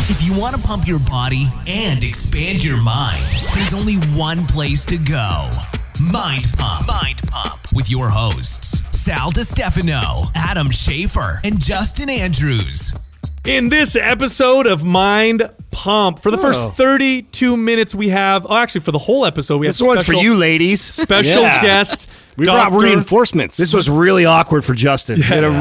If you want to pump your body and expand your mind, there's only one place to go. Mind Pump. Mind Pump with your hosts, Sal DiStefano, Adam Schafer, and Justin Andrews. In this episode of Mind Pump, for the first 32 minutes we have, for the whole episode, we have this one's for you ladies. Special guest. We brought reinforcements. This was really awkward for Justin.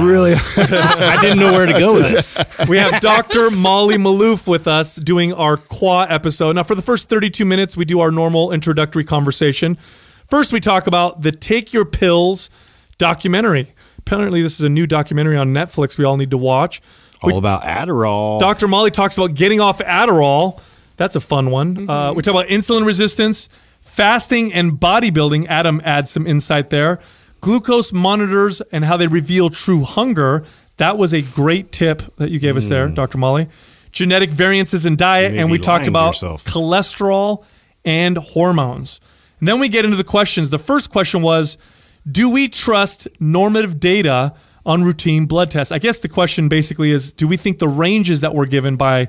I didn't know where to go with this. We have Dr. Molly Maloof with us doing our Qua episode. Now, for the first 32 minutes, we do our normal introductory conversation. First, we talk about the Take Your Pills documentary. Apparently, this is a new documentary on Netflix we all need to watch. All about Adderall. Dr. Molly talks about getting off Adderall. That's a fun one. We talk about insulin resistance, fasting, and bodybuilding. Adam adds some insight there. Glucose monitors and how they reveal true hunger. That was a great tip that you gave us there, Dr. Molly. Genetic variances in diet, and we talked about cholesterol and hormones. And then we get into the questions. The first question was, do we trust normative data on routine blood tests? I guess the question basically is, do we think the ranges that were given by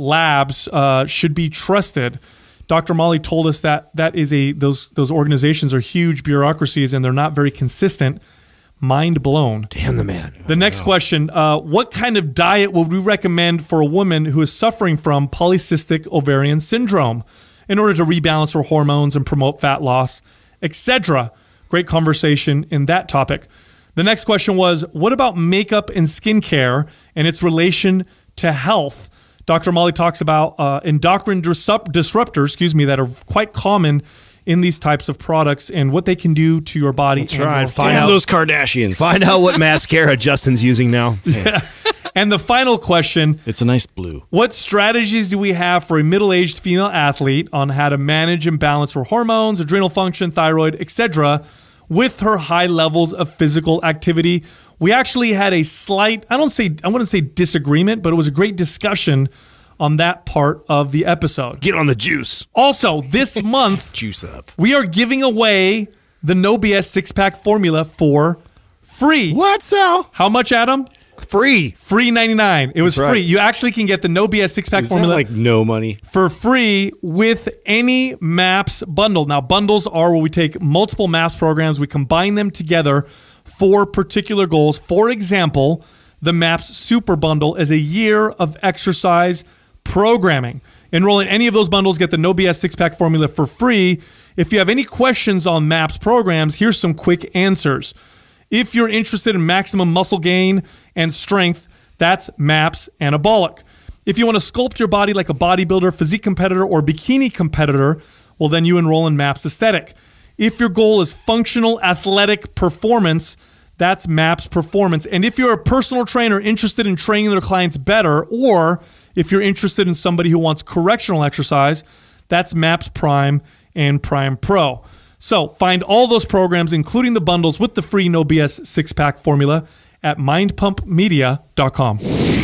labs should be trusted? Dr. Molly told us that those organizations are huge bureaucracies and they're not very consistent. Mind blown. Damn the man. The next question, what kind of diet would we recommend for a woman who is suffering from polycystic ovarian syndrome in order to rebalance her hormones and promote fat loss, etc.? Great conversation in that topic. The next question was, what about makeup and skincare and its relation to health? Dr. Molly talks about endocrine disruptors, that are quite common in these types of products and what they can do to your body. That's right. Find out those Kardashians. Find out what mascara Justin's using now. Yeah. And the final question. It's a nice blue. What strategies do we have for a middle-aged female athlete on how to manage and balance her hormones, adrenal function, thyroid, etc., with her high levels of physical activity? We actually had a slight, I wouldn't say disagreement, but it was a great discussion on that part of the episode. Get on the juice. Also, this month, juice up. We are giving away the No BS six-pack formula for free. What, Sal? How much, Adam? Free. Free $99. It was free. You actually can get the No BS six-pack formula. Like no money. For free with any MAPS bundle. Now, bundles are where we take multiple MAPS programs, we combine them together for particular goals. For example, the MAPS Super Bundle is a year of exercise programming. Enroll in any of those bundles, get the No BS six-pack formula for free. If you have any questions on MAPS programs, here's some quick answers. If you're interested in maximum muscle gain and strength, that's MAPS Anabolic. If you want to sculpt your body like a bodybuilder, physique competitor, or bikini competitor, well, then you enroll in MAPS Aesthetic. If your goal is functional athletic performance, that's MAPS Performance. And if you're a personal trainer interested in training their clients better, or if you're interested in somebody who wants correctional exercise, that's MAPS Prime and Prime Pro. So find all those programs, including the bundles with the free No BS six-pack formula at mindpumpmedia.com.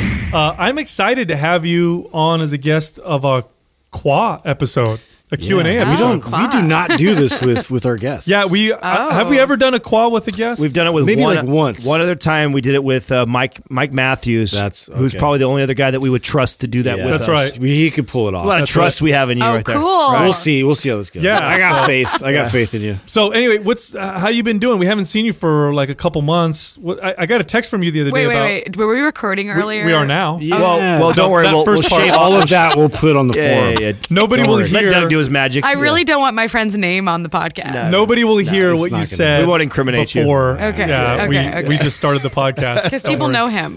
I'm excited to have you on as a guest of a Qua episode. A Q&A episode. We do not do this with our guests. Yeah, have we ever done a Qua with a guest? We've done it with maybe once. One other time we did it with Mike Matthews, who's probably the only other guy that we would trust to do that with That's us. right. He could pull it off. A lot of trust we have in you right there. Cool. Right. We'll see how this goes. Yeah. I got faith. I got faith in you. So anyway, how you been doing? We haven't seen you for like a couple months. I got a text from you the other day about... Wait. Were we recording earlier? We are now. Yeah. Well, don't worry. We'll shave all of that. We'll put on the forum. Yeah. Nobody will Let hear... Doug do his magic. I really don't want my friend's name on the podcast. Nobody will hear it's what not you gonna- said. We won't incriminate before. you. Okay, Yeah, okay. we just started the podcast. Because people know him.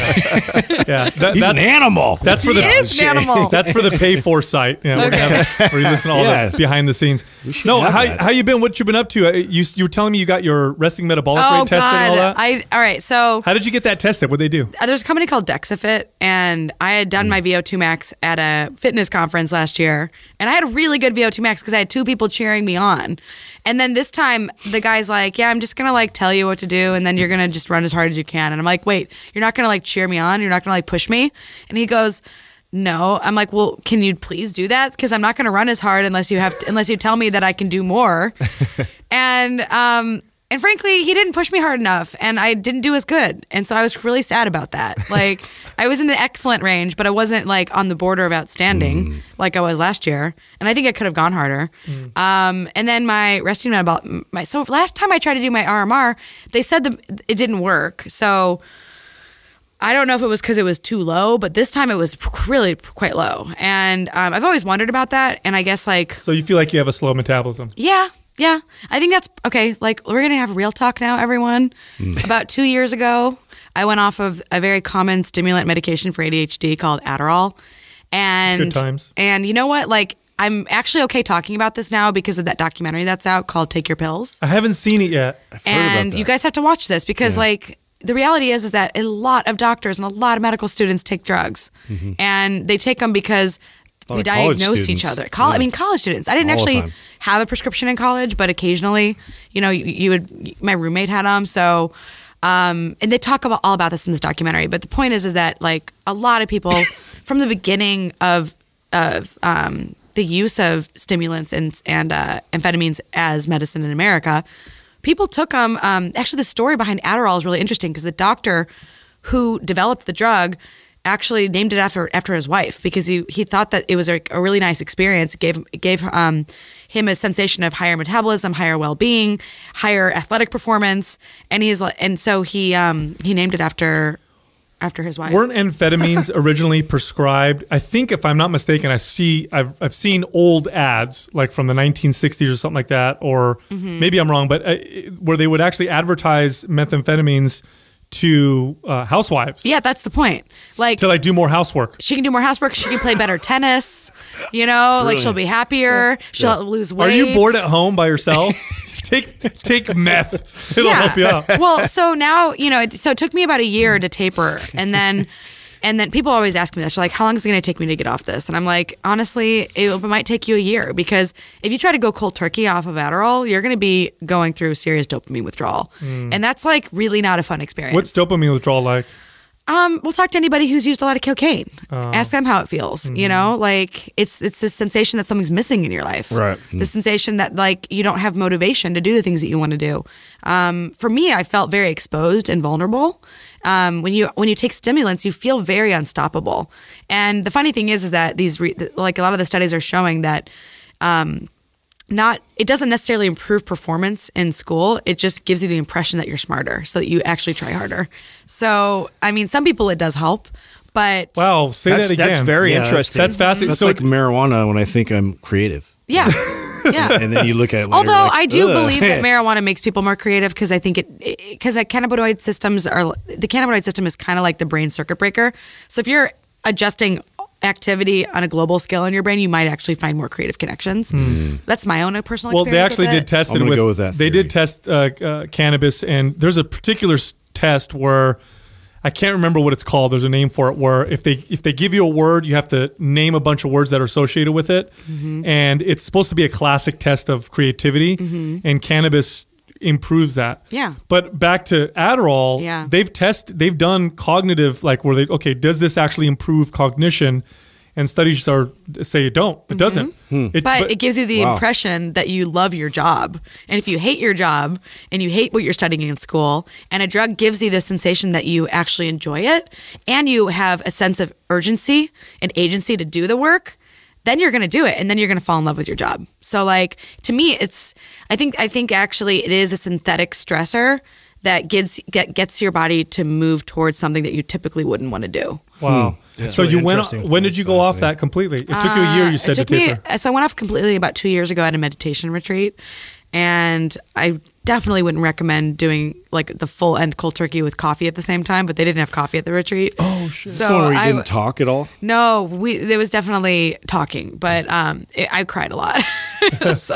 Yeah, He's an animal. That's for He is an animal. That's for the pay for site. Yeah, where you listen to all the behind the scenes. No, how you been? What you been up to? You were telling me you got your resting metabolic rate tested and all that. All right. So How did you get that tested? What they do? there's a company called DexaFit, and I had done my VO2 max at a fitness conference last year, and I had a really good VO2 max because I had two people cheering me on. And then this time, the guy's like, yeah, I'm just going to like tell you what to do, and then you're going to just run as hard as you can. And I'm like, wait, you're not going to like cheer me on? You're not going to like push me? And he goes, no. I'm like, well, can you please do that? Because I'm not going to run as hard unless you tell me that I can do more. And And frankly, he didn't push me hard enough, and I didn't do as good. And so I was really sad about that. Like, I was in the excellent range, but I wasn't like on the border of outstanding like I was last year. And I think I could have gone harder. And then my resting so last time I tried to do my RMR, they said it didn't work. So I don't know if it was because it was too low, but this time it was really quite low. And I've always wondered about that. And I guess like... So you feel like you have a slow metabolism? Yeah. I think that's okay. Like, we're going to have real talk now, everyone. About 2 years ago, I went off of a very common stimulant medication for ADHD called Adderall. And it's good times. And you know what? Like, I'm actually okay talking about this now because of that documentary that's out called Take Your Pills. I haven't seen it yet. And you guys have to watch this because like the reality is that a lot of doctors and a lot of medical students take drugs. And they take them because we diagnose each other. I mean, college students. I didn't actually have a prescription in college, but occasionally, you know, my roommate had them. So, and they talk all about this in this documentary. But the point is that like a lot of people from the beginning of the use of stimulants and amphetamines as medicine in America, people took them. Actually, the story behind Adderall is really interesting because the doctor who developed the drug actually named it after his wife because he thought that it was a really nice experience. It gave him a sensation of higher metabolism, higher well-being, higher athletic performance, and so he named it after his wife. Weren't amphetamines originally prescribed? I think, if I'm not mistaken, I've seen old ads like from the 1960s or something like that, or maybe I'm wrong, but where they would actually advertise methamphetamines to housewives. Yeah, that's the point. Like to like do more housework. She can do more housework. She can play better tennis. You know, like she'll be happier. She'll lose weight. Are you bored at home by yourself? Take meth. It'll help you out. Well, so now so it took me about a year to taper, and then people always ask me this. They're like, how long is it going to take me to get off this? And I'm like, honestly, it might take you a year because if you try to go cold turkey off of Adderall, you're going to be going through serious dopamine withdrawal. And that's like really not a fun experience. What's dopamine withdrawal like? We'll talk to anybody who's used a lot of cocaine. Ask them how it feels. You know, like it's this sensation that something's missing in your life. Right. The sensation that like you don't have motivation to do the things that you want to do. For me, I felt very exposed and vulnerable. When you take stimulants, you feel very unstoppable. And the funny thing is that like a lot of the studies are showing that it doesn't necessarily improve performance in school. It just gives you the impression that you're smarter, so that you actually try harder. So, I mean, some people it does help, but wow, say that again. That's very interesting. That's fascinating. That's like marijuana when I think I'm creative. Yeah. Yeah. And then you look at it later, although like, I do believe that marijuana makes people more creative because I think because the cannabinoid system is kind of like the brain circuit breaker. So if you're adjusting activity on a global scale in your brain, you might actually find more creative connections. That's my own personal experience. Well, they actually did test it with. Go with that they did test cannabis, and there's a particular test where I can't remember what it's called. There's a name for it where if they give you a word, you have to name a bunch of words that are associated with it, and it's supposed to be a classic test of creativity, and cannabis improves that. Yeah. But back to Adderall, they've done cognitive, like where does this actually improve cognition? And studies say it doesn't. But it gives you the impression that you love your job. And if you hate your job and you hate what you're studying in school, and a drug gives you the sensation that you actually enjoy it, and you have a sense of urgency and agency to do the work, then you're going to do it, and then you're going to fall in love with your job. So, like, to me, I think actually it is a synthetic stressor that gets your body to move towards something that you typically wouldn't want to do. Wow. Yeah. So you went. When did you go off that completely? It took you a year. You said to taper. So I went off completely about 2 years ago at a meditation retreat, and I definitely wouldn't recommend doing like the full end cold turkey with coffee at the same time. But they didn't have coffee at the retreat. Oh shit! So you didn't talk at all? No, there was definitely talking, but I cried a lot. So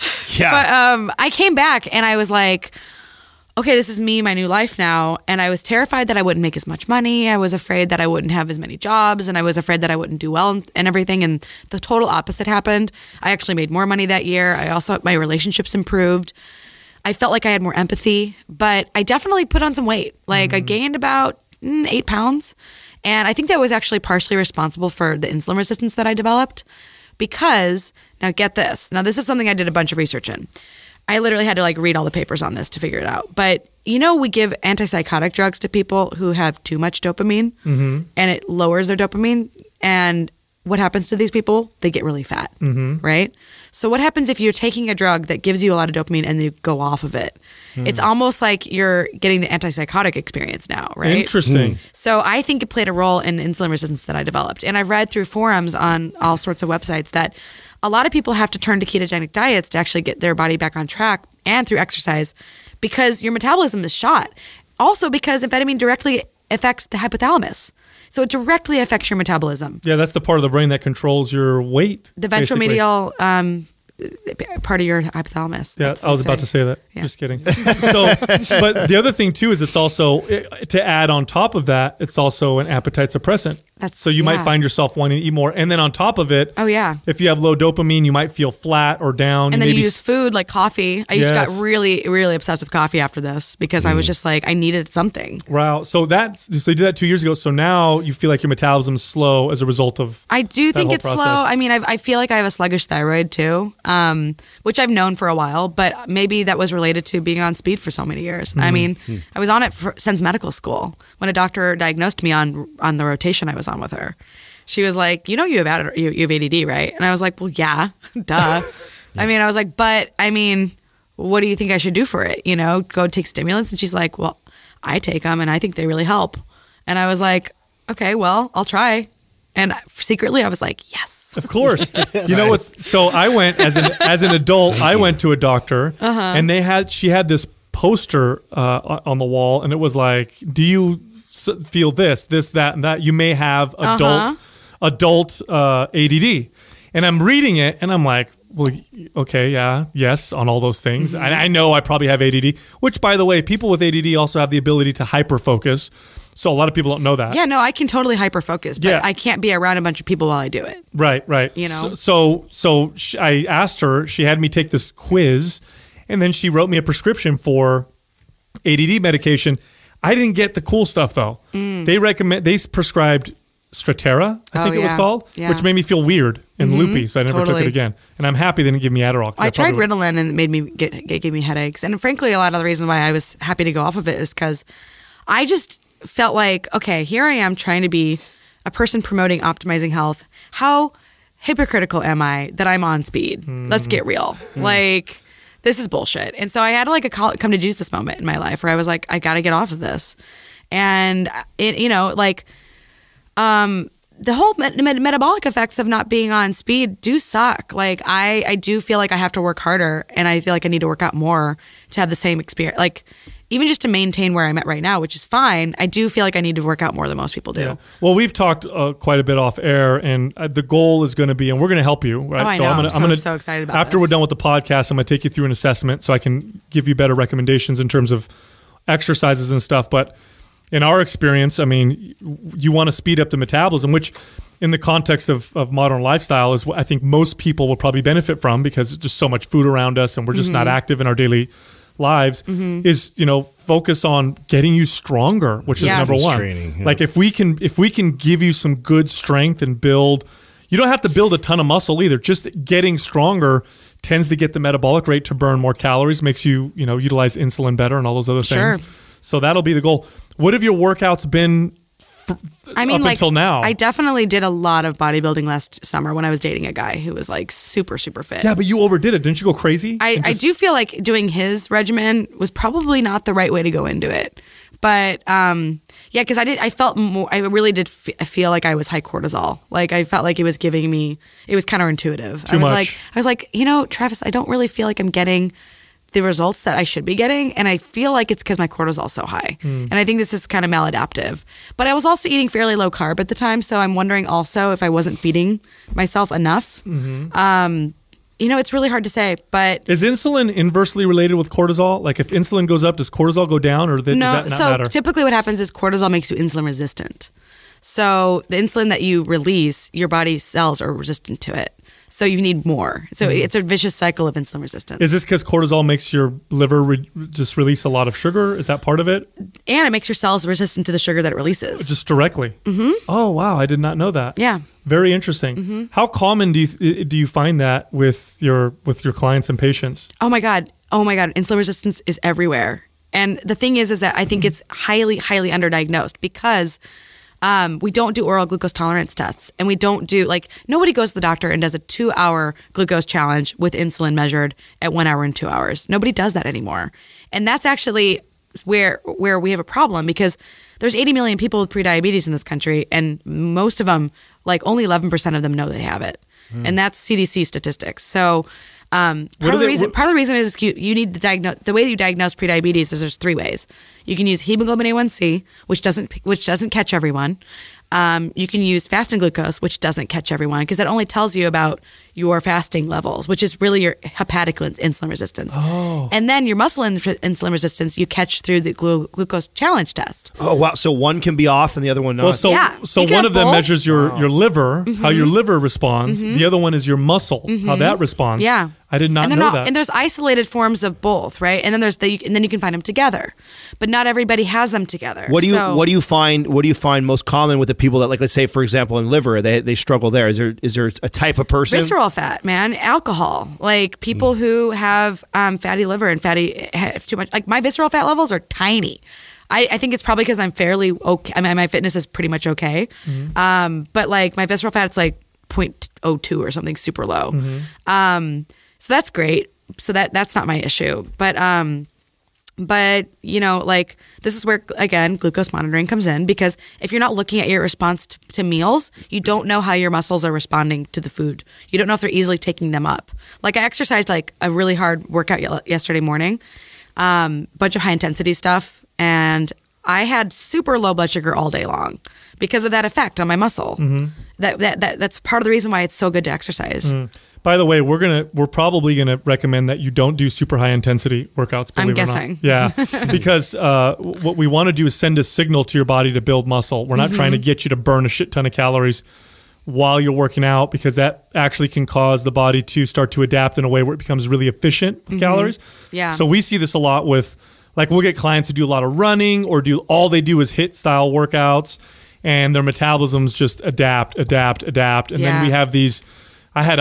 yeah. But I came back and I was like, okay, this is me, my new life now. And I was terrified that I wouldn't make as much money. I was afraid that I wouldn't have as many jobs, and I was afraid that I wouldn't do well and everything. And the total opposite happened. I actually made more money that year. My relationships improved. I felt like I had more empathy, but I definitely put on some weight. Like I gained about 8 pounds. And I think that was actually partially responsible for the insulin resistance that I developed because, now get this. Now this is something I did a bunch of research in. I literally had to like read all the papers on this to figure it out. But we give antipsychotic drugs to people who have too much dopamine, and it lowers their dopamine. And what happens to these people? They get really fat, right? So what happens if you're taking a drug that gives you a lot of dopamine and you go off of it? It's almost like you're getting the antipsychotic experience now, right? Interesting. So I think it played a role in insulin resistance that I developed. And I've read through forums on all sorts of websites that a lot of people have to turn to ketogenic diets to actually get their body back on track, and through exercise, because your metabolism is shot. Also because amphetamine directly affects the hypothalamus. So it directly affects your metabolism. Yeah, that's the part of the brain that controls your weight. The ventromedial part of your hypothalamus. Yeah, I was about to say that. Yeah. Just kidding. So, but the other thing too is it's also, to add on top of that, it's also an appetite suppressant. So you might find yourself wanting to eat more. And then on top of it, if you have low dopamine, you might feel flat or down. And then you use food like coffee. I just got really, really obsessed with coffee after this because I was just like, I needed something. Wow. So you did that 2 years ago. So now you feel like your metabolism is slow as a result of I do think it's slow. I mean, I feel like I have a sluggish thyroid too, which I've known for a while, but maybe that was related to being on speed for so many years. I mean, I was on it since medical school. When a doctor diagnosed me on the rotation I was on with her, she was like, you have ADD, right? And I was like, well, yeah, duh. I mean, I was like, but I mean, what do you think I should do for it? Go take stimulants? And she's like, well, I take them and I think they really help. And I was like, okay, well, I'll try. And secretly, I was like, yes. Of course. You know what's so I went as an adult, I went to a doctor and she had this poster on the wall, and it was like, do you feel this, that, and that? You may have adult ADD. And I'm reading it and I'm like, well, okay, yes, on all those things. I know I probably have ADD, which, by the way, people with ADD also have the ability to hyperfocus. So a lot of people don't know that. Yeah, no, I can totally hyperfocus, but I can't be around a bunch of people while I do it. Right. So I asked her, she had me take this quiz, and then she wrote me a prescription for ADD medication. I didn't get the cool stuff though. They prescribed Strattera, I think it was called, which made me feel weird and loopy, so I never took it again. And I'm happy they didn't give me Adderall. I tried Ritalin and it gave me headaches. And frankly, a lot of the reason why I was happy to go off of it is because I just felt like, okay, here I am trying to be a person promoting optimizing health. How hypocritical am I that I'm on speed? Let's get real. Like, this is bullshit. And so I had like a come to Jesus moment in my life where I was like, I got to get off of this. And the whole metabolic effects of not being on speed do suck. Like I do feel like I have to work harder, and I feel like I need to work out more to have the same experience. Like even just to maintain where I'm at right now, which is fine, I do feel like I need to work out more than most people do. Yeah. Well, we've talked quite a bit off air, and the goal is going to be, and we're going to help you, right? Oh, I know. I'm so excited about after this. We're done with the podcast, I'm going to take you through an assessment so I can give you better recommendations in terms of exercises and stuff. But in our experience, I mean, you want to speed up the metabolism, which in the context of modern lifestyle is what I think most people will probably benefit from, because there's just so much food around us and we're just not active in our daily lives, is, focus on getting you stronger, which is number one. Training, Like if we can give you some good strength and build, you don't have to build a ton of muscle either. Just getting stronger tends to get the metabolic rate to burn more calories, makes you, utilize insulin better and all those other things. So that'll be the goal. What have your workouts been until now? I definitely did a lot of bodybuilding last summer when I was dating a guy who was like super, super fit. Yeah, but you overdid it. Didn't you go crazy? I do feel like doing his regimen was probably not the right way to go into it. But because I felt more, I really did feel like I was high cortisol. Like I felt like it was giving me, it was counterintuitive. I was like, Travis, I don't really feel like I'm getting the results that I should be getting, and I feel like it's because my cortisol is so high. And I think this is kind of maladaptive. But I was also eating fairly low carb at the time, so I'm wondering also if I wasn't feeding myself enough. It's really hard to say, but is insulin inversely related with cortisol? Like if insulin goes up, does cortisol go down, or does that not matter? So typically what happens is cortisol makes you insulin resistant. So the insulin that you release, your body cells are resistant to it. So you need more. So it's a vicious cycle of insulin resistance. Is this because cortisol makes your liver just release a lot of sugar? Is that part of it? And it makes your cells resistant to the sugar that it releases. Just directly? Oh, wow. I did not know that. Yeah. Very interesting. How common do you find that with your clients and patients? Oh my God. oh my God, insulin resistance is everywhere. And the thing is that I think it's highly, highly underdiagnosed because we don't do oral glucose tolerance tests, and we don't do, like, nobody goes to the doctor and does a 2-hour glucose challenge with insulin measured at 1 hour and 2 hours. Nobody does that anymore. And that's actually where we have a problem, because there's 80 million people with prediabetes in this country, and most of them, like, only 11% of them know they have it. And that's CDC statistics. So part of the reason is you need to diagnose. The way you diagnose prediabetes is there's 3 ways. You can use hemoglobin A1C, which doesn't catch everyone. You can use fasting glucose, which doesn't catch everyone, because that only tells you about your fasting levels, which is really your hepatic insulin resistance. Oh. And then your muscle insulin resistance you catch through the glucose challenge test. Oh, wow. So one can be off and the other one not. Well, so one of them measures your liver, how your liver responds. The other one is your muscle, how that responds. Yeah. I did not know that. And there's isolated forms of both, right? And then then you can find them together, but not everybody has them together. What do you find most common with the people that, like, let's say, for example, in liver, they struggle there? Is there a type of person? Visceral fat, man. Alcohol. Like, people who have fatty liver and have too much. Like, my visceral fat levels are tiny. I think it's probably because I'm fairly okay. I mean, my fitness is pretty much okay. But, like, my visceral fat's like 0.02 or something super low. So that's great. So that's not my issue. But you know, like, this is where, again, glucose monitoring comes in, because if you're not looking at your response to meals, you don't know how your muscles are responding to the food. You don't know if they're easily taking them up. Like, I exercised like a really hard workout yesterday morning, bunch of high intensity stuff, and I had super low blood sugar all day long because of that effect on my muscle. That's part of the reason why it's so good to exercise. By the way, we're probably gonna recommend that you don't do super high intensity workouts. I'm guessing. Yeah, because what we want to do is send a signal to your body to build muscle. We're not trying to get you to burn a shit ton of calories while you're working out, because that actually can cause the body to start to adapt in a way where it becomes really efficient with calories. Yeah. So we see this a lot with, like, we'll get clients who do a lot of running or all they do is HIIT style workouts, and their metabolisms just adapt. And then we have these. I had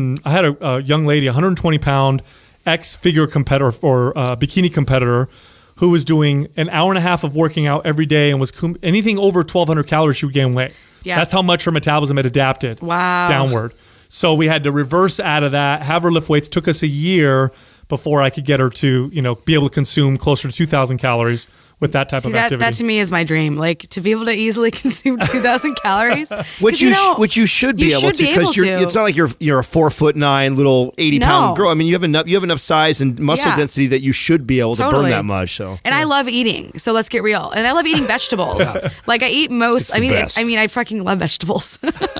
a young lady, 120-pound ex-figure competitor or bikini competitor, who was doing an hour and a half of working out every day and was anything over 1,200 calories, she would gain weight. Yeah. That's how much her metabolism had adapted downward. So we had to reverse out of that, have her lift weights. Took us a year before I could get her to, be able to consume closer to 2,000 calories with that type of activity. That to me is my dream, like, to be able to easily consume 2,000 calories. Which you should be able to, because it's not like you're a 4'9" little 80-pound girl. I mean, you have enough size and muscle density that you should be able to burn that much. So, and I love eating. So let's get real. And I love eating vegetables. Like, I eat most. I mean, I fucking love vegetables.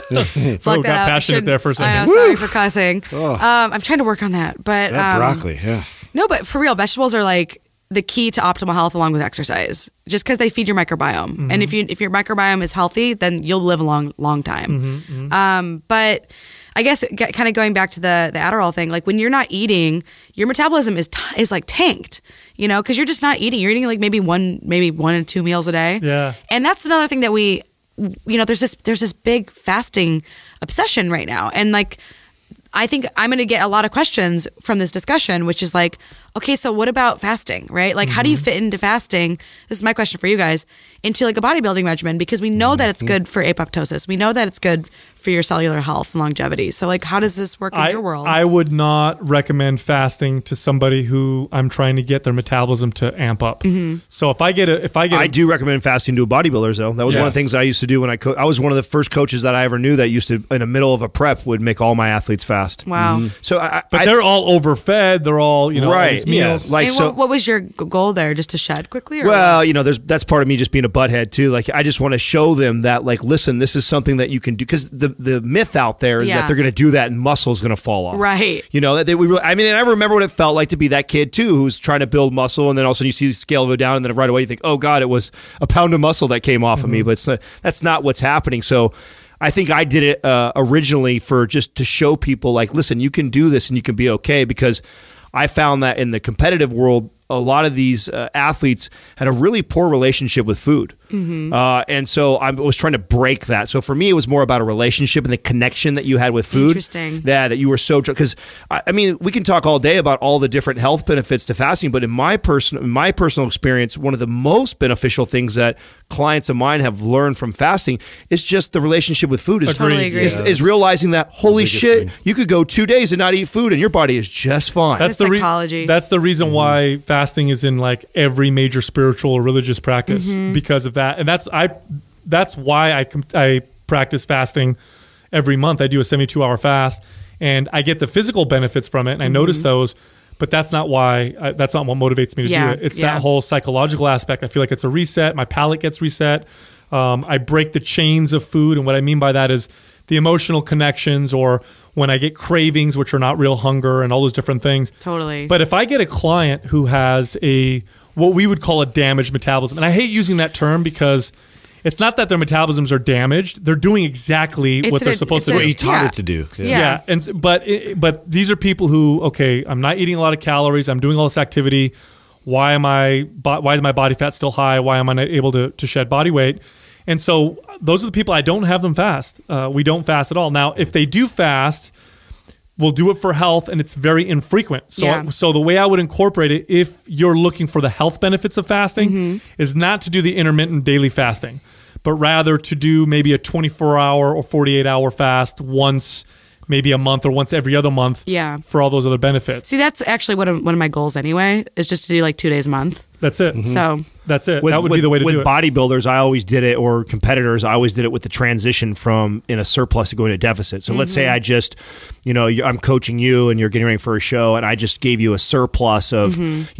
Got passionate there for a second. I know, sorry for cussing. I'm trying to work on that, but broccoli. Yeah. No, but for real, vegetables are like the key to optimal health, along with exercise, just because they feed your microbiome. And if your microbiome is healthy, then you'll live a long time. But I guess kind of going back to the Adderall thing, like, when you're not eating, your metabolism is like tanked, because you're just not eating. You're eating like maybe one and 2 meals a day. Yeah. And that's another thing that there's this big fasting obsession right now. And, like, I think I'm going to get a lot of questions from this discussion, which is like, okay, so what about fasting, right? Like, how do you fit into fasting? This is my question for you guys, into like a bodybuilding regimen, because we know that it's good for apoptosis. We know that it's good for your cellular health and longevity. So, like, how does this work in your world? I would not recommend fasting to somebody who I'm trying to get their metabolism to amp up. So I do recommend fasting to bodybuilders, though. That was one of the things I used to do when I was one of the first coaches that I ever knew that used to, in the middle of a prep, would make all my athletes fast. Wow. So, but they're all overfed. They're all, right. Meals. Like, what was your goal there? Just to shed quickly? Or well, that's part of me just being a butthead too. Like, I just want to show them that, like, listen, this is something that you can do, because the myth out there is that they're going to do that and muscle's going to fall off. Right. And I remember what it felt like to be that kid too, who's trying to build muscle, and then all of a sudden you see the scale go down, and then right away you think, oh God, it was a pound of muscle that came off of me. But that's not what's happening. So I think I did it originally for just to show people, like, listen, you can do this and you can be okay, because I found that in the competitive world, a lot of these athletes had a really poor relationship with food. And so I was trying to break that. So for me, it was more about a relationship and the connection that you had with food. Interesting. That you were so, because I mean, we can talk all day about all the different health benefits to fasting, but in my personal experience, one of the most beneficial things that clients of mine have learned from fasting is just the relationship with food. Totally agree. Is realizing that, holy shit, you could go 2 days and not eat food and your body is just fine. That's the psychology. That's the reason why fasting is in like every major spiritual or religious practice, because of that. And that's why I practice fasting every month. I do a 72-hour fast, and I get the physical benefits from it, and I notice those. But that's not why. That's not what motivates me to do it. It's that whole psychological aspect. I feel like it's a reset. My palate gets reset. I break the chains of food, and what I mean by that is the emotional connections, or when I get cravings, which are not real hunger, and all those different things. Totally. But if I get a client who has what we would call a damaged metabolism, and I hate using that term because it's not that their metabolisms are damaged; they're doing exactly what they're supposed to do. What you taught it to do. Yeah. But these are people who, okay, I'm not eating a lot of calories. I'm doing all this activity. Why is my body fat still high? Why am I not able to shed body weight? And so those are the people I don't have them fast. We don't fast at all. Now, if they do fast, we'll do it for health, and it's very infrequent. So the way I would incorporate it, if you're looking for the health benefits of fasting, is not to do the intermittent daily fasting, but rather to do maybe a 24-hour or 48-hour fast once, maybe a month, or once every other month, for all those other benefits. See, that's actually one of my goals anyway, is just to do like 2 days a month. That's it. So that's it. That would be the way to do it. With bodybuilders, I always did it, or competitors, I always did it with the transition from in a surplus to going to deficit. So let's say I just, I'm coaching you and you're getting ready for a show, and I just gave you a surplus of,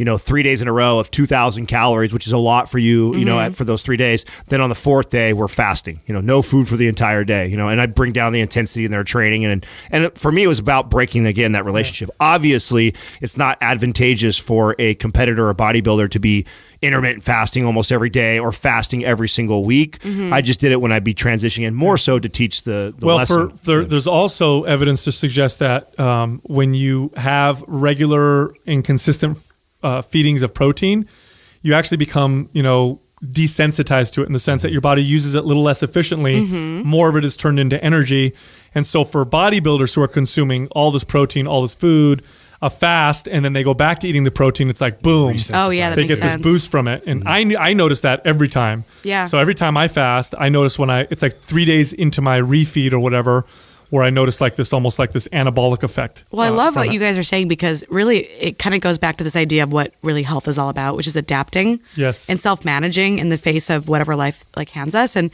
3 days in a row of 2,000 calories, which is a lot for you, for those 3 days. Then on the fourth day, we're fasting, no food for the entire day, and I'd bring down the intensity in their training. And for me, it was about breaking, again, that relationship. Obviously, it's not advantageous for a competitor or bodybuilder to be intermittent fasting almost every day or fasting every single week. I just did it when I'd be transitioning, and more so to teach the lesson. There's also evidence to suggest that when you have regular and consistent feedings of protein, you actually become, desensitized to it, in the sense that your body uses it a little less efficiently. More of it is turned into energy. And so for bodybuilders who are consuming all this protein, all this food, a fast, and then they go back to eating the protein, it's like boom. Oh yeah, that they makes get this sense. boost from it, and I notice that every time. Yeah. So every time I fast, I notice it's like 3 days into my refeed or whatever, where I notice almost like this anabolic effect. Well, I love what you guys are saying, because really it kind of goes back to this idea of what really health is all about, which is adapting and self-managing in the face of whatever life hands us. And,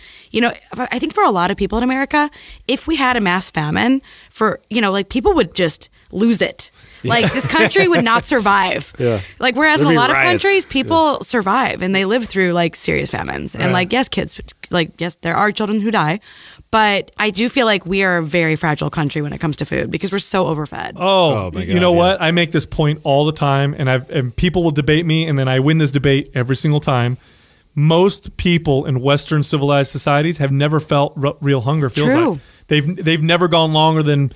I think for a lot of people in America, if we had a mass famine people would just lose it. This country would not survive. Whereas in a lot of countries, people survive and they live through serious famines. And yes, there are children who die. But I do feel like we are a very fragile country when it comes to food, because we're so overfed. Oh my God, you know what? I make this point all the time, and people will debate me, and then I win this debate every single time. Most people in Western civilized societies have never felt real hunger. Feels like they've never gone longer than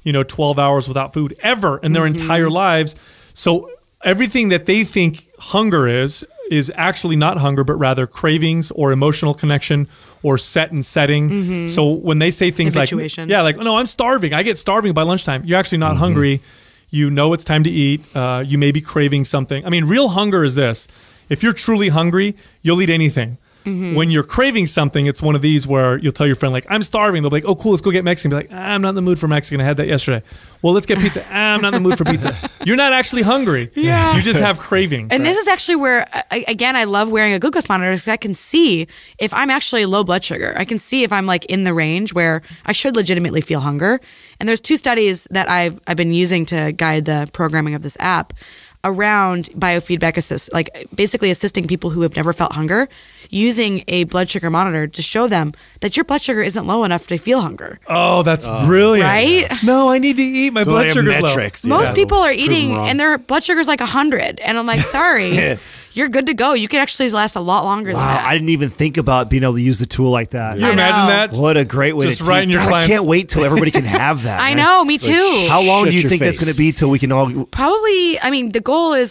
12 hours without food ever in their entire lives. So everything that they think hunger is actually not hunger, but rather cravings or emotional connection or set and setting. So when they say things like, no, I'm starving. I get starving by lunchtime. You're actually not hungry. You know it's time to eat. You may be craving something. I mean, real hunger is this. If you're truly hungry, you'll eat anything. When you're craving something, it's one of these where you'll tell your friend, I'm starving. They'll be like, oh, cool, let's go get Mexican. Be like, I'm not in the mood for Mexican. I had that yesterday. Well, let's get pizza. I'm not in the mood for pizza. You're not actually hungry. Yeah. You just have cravings. And this is actually where, again, I love wearing a glucose monitor, because I can see if I'm actually low blood sugar. I can see if I'm in the range where I should legitimately feel hunger. And there's 2 studies that I've been using to guide the programming of this app around biofeedback assist, basically assisting people who have never felt hunger, using a blood sugar monitor to show them that your blood sugar isn't low enough to feel hunger. Oh, that's brilliant. Right? No, I need to eat. My blood sugar's low. Most people are eating and their blood sugar's 100. And I'm like, sorry, you're good to go. You can actually last a lot longer than Wow, that. I didn't even think about being able to use the tool like that. You I imagine know. that? What a great way Just to right in your God, I client's- can't wait till everybody can have that. I man. know, me too. How long Shut do you your think that's face. going to be till we can all? Probably, I mean, the goal is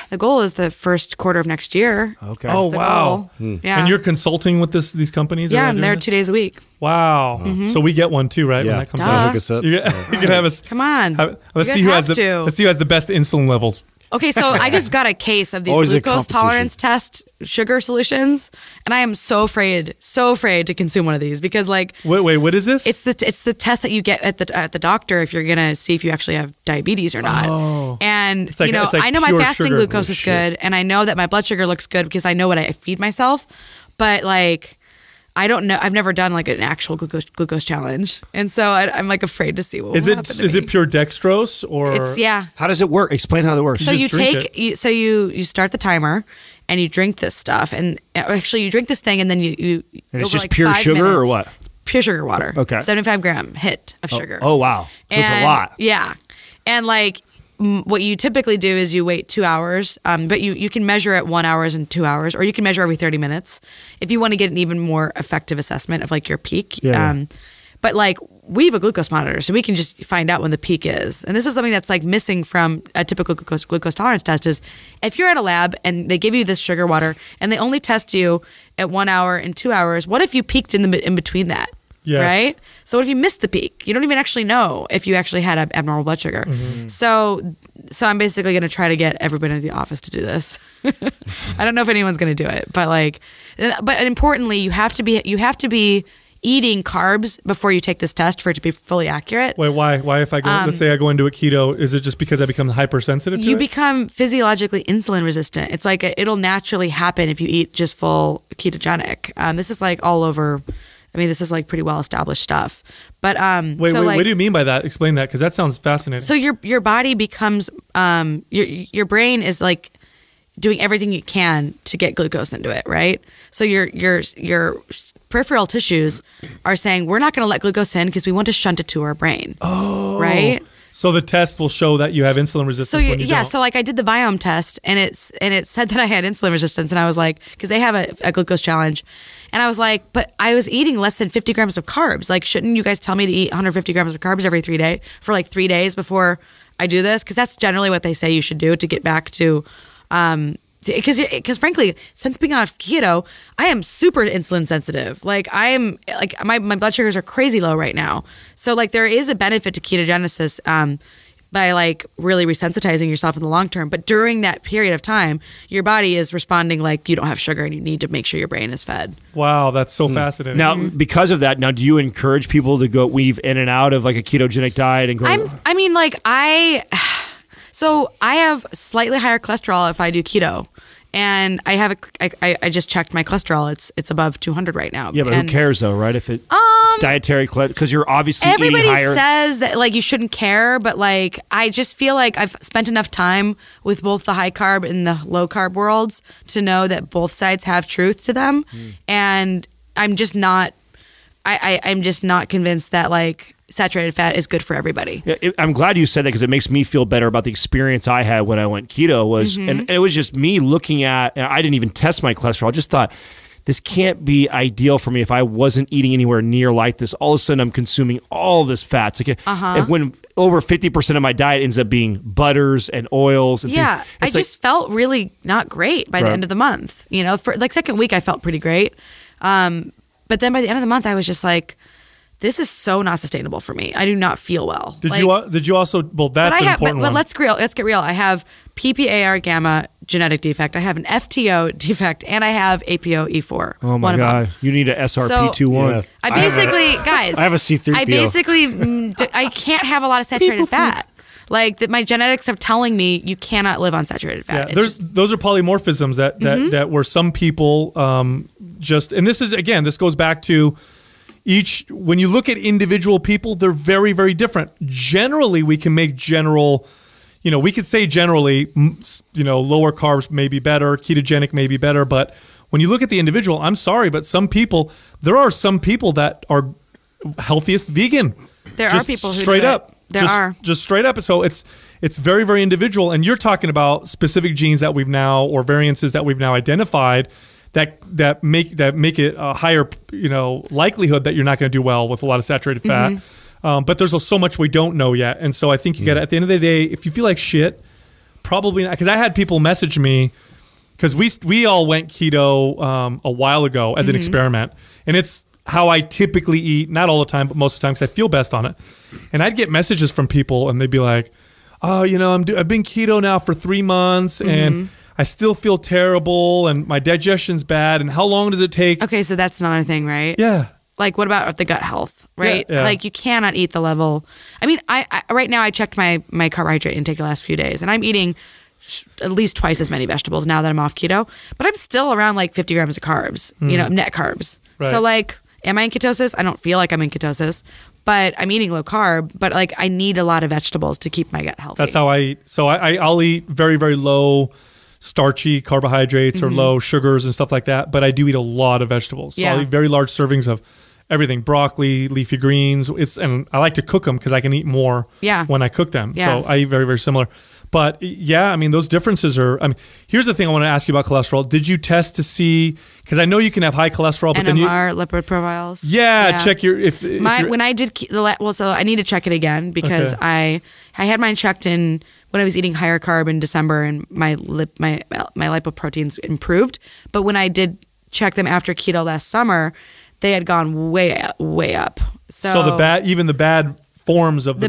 the first quarter of next year. Okay. Oh, The wow. goal. Yeah. And you're consulting with these companies? yeah, that are I'm doing there this? 2 days a week. Wow. So we get one too, right? Yeah. When that comes Duh. out. Hook us up. You can have us. Come on. Let's You see guys who has have the to. let's see who has the best insulin levels. Okay, so I just got a case of these Always a glucose competition. tolerance test sugar solutions, and I am so afraid to consume one of these because like Wait, what is this? it's the test that you get at the doctor if you're gonna see if you actually have diabetes or not. Oh. And like- you know, it's like I know my pure fasting sugar. glucose Oh, is shit. good, and I know that my blood sugar looks good because I know what I feed myself. But like, I don't know. I've never done like an actual glucose challenge, and so I'm like afraid to see what is will it happen to is me. it pure dextrose or It's yeah. How does it work? Explain how that works. So you just drink take you start the timer and you drink this stuff and actually you drink this thing and then you And it's over, just like, pure 5 sugar or minutes- what? It's pure sugar water. Okay. 75-gram hit of sugar. Oh wow, so it's a And- lot. Yeah, and like what you typically do is you wait 2 hours, but you can measure at 1 hour and 2 hours, or you can measure every 30 minutes if you want to get an even more effective assessment of like your peak. Yeah. But like we have a glucose monitor, so we can just find out when the peak is. And this is something that's like missing from a typical glucose tolerance test is if you're at a lab and they give you this sugar water and they only test you at 1 hour and 2 hours, what if you peaked in between that? Yes. Right? So what if you missed the peak? You don't even actually know if you actually had abnormal blood sugar. Mm-hmm. So I'm basically going to try to get everybody in the office to do this. I don't know if anyone's going to do it, but importantly, you have to be eating carbs before you take this test for it to be fully accurate. Wait, why if I go let's say I go into a keto, is it just because I become hypersensitive to You it? become physiologically insulin resistant. It's like it'll naturally happen if you eat just full ketogenic. This is like all over. I mean, this is like pretty well established stuff. But Wait, so like, what do you mean by that? Explain that because that sounds fascinating. so your body becomes your brain is like doing everything it can to get glucose into it, right? So your peripheral tissues are saying we're not going to let glucose in because we want to shunt it to our brain. Oh, right. So the test will show that you have insulin resistance. So when you yeah, don't. so like I did the Viome test and it said that I had insulin resistance and I was like, because they have a glucose challenge, and I was like, but I was eating less than 50 grams of carbs. Like, shouldn't you guys tell me to eat 150 grams of carbs every 3 days for like 3 days before I do this? Because that's generally what they say you should do to get back to. Because frankly, since being on keto, I am super insulin sensitive. Like I am, like my blood sugars are crazy low right now. So like there is a benefit to ketogenesis by like really resensitizing yourself in the long term. But during that period of time, your body is responding like you don't have sugar and you need to make sure your brain is fed. Wow, that's so fascinating. Now, because of that, do you encourage people to go weave in and out of like a ketogenic diet and go? So I have slightly higher cholesterol if I do keto. And I just checked my cholesterol. It's above 200 right now. Yeah, but and who cares though, right? If it's dietary because you're obviously everybody eating higher. says that like you shouldn't care, but like I just feel like I've spent enough time with both the high carb and the low carb worlds to know that both sides have truth to them. And I'm just not I'm just not convinced that like saturated fat is good for everybody. Yeah, I'm glad you said that because it makes me feel better about the experience I had when I went keto. And it was just me looking at. And I didn't even test my cholesterol. I just thought this can't be ideal for me if I wasn't eating anywhere near like this. All of a sudden, I'm consuming all this fats. Like if when over 50% of my diet ends up being butters and oils. And Yeah, things, I it's like- just felt really not great by the Right. end of the month. You know, for like second week, I felt pretty great. But then by the end of the month, I was just like, this is so not sustainable for me. I do not feel well. Did Like, you also? Well, that's but I an have, important but one. let's get real. I have PPAR gamma genetic defect. I have an FTO defect, and I have APOE4. Oh my one of them. God! You need a SRP21. Yeah. I basically, guys, I have a C3PO. I basically, I can't have a lot of saturated fat. Like that, my genetics are telling me you cannot live on saturated fat. Yeah, those are polymorphisms that where some people just, and this goes back to when you look at individual people, they're very, very different. Generally, we can make we could say generally, lower carbs may be better, ketogenic may be better, but when you look at the individual, I'm sorry, but there are some people that are healthiest vegan. There are Just people who straight do it. up. There are. Just straight up. So it's it's very, very individual. And you're talking about specific genes that we've now, or variances that we've now identified that make it a higher, likelihood that you're not going to do well with a lot of saturated fat. But there's so much we don't know yet. And so I think you got to, at the end of the day, if you feel like shit, probably not. Because I had people message me, because we all went keto a while ago as an experiment. And it's how I typically eat, not all the time, but most of the time, because I feel best on it. And I'd get messages from people, and they'd be like, oh, I've been keto now for 3 months, and I still feel terrible, and my digestion's bad, and how long does it take? Okay, so that's another thing, right? Yeah. Like, what about the gut health, right? Yeah. Like, you cannot eat the level. I mean, I right now I checked my carbohydrate intake the last few days, and I'm eating at least twice as many vegetables now that I'm off keto, but I'm still around like 50 grams of carbs, net carbs. Right. So like, am I in ketosis? I don't feel like I'm in ketosis, but I'm eating low carb, but like I need a lot of vegetables to keep my gut healthy. That's how I eat. So I'll eat very, very low starchy carbohydrates or low sugars and stuff like that, but I do eat a lot of vegetables. So I'll eat very large servings of everything, broccoli, leafy greens. And I like to cook them because I can eat more when I cook them. Yeah. So I eat very, very similar. But yeah, I mean, those differences are, here's the thing I want to ask you about cholesterol. Did you test to see, because I know you can have high cholesterol, but then NMR, lipid profiles. check your, when I did, so I need to check it again because I had mine checked in when I was eating higher carb in December, and my lipoproteins improved. But when I did check them after keto last summer, they had gone way up. So the bad forms of the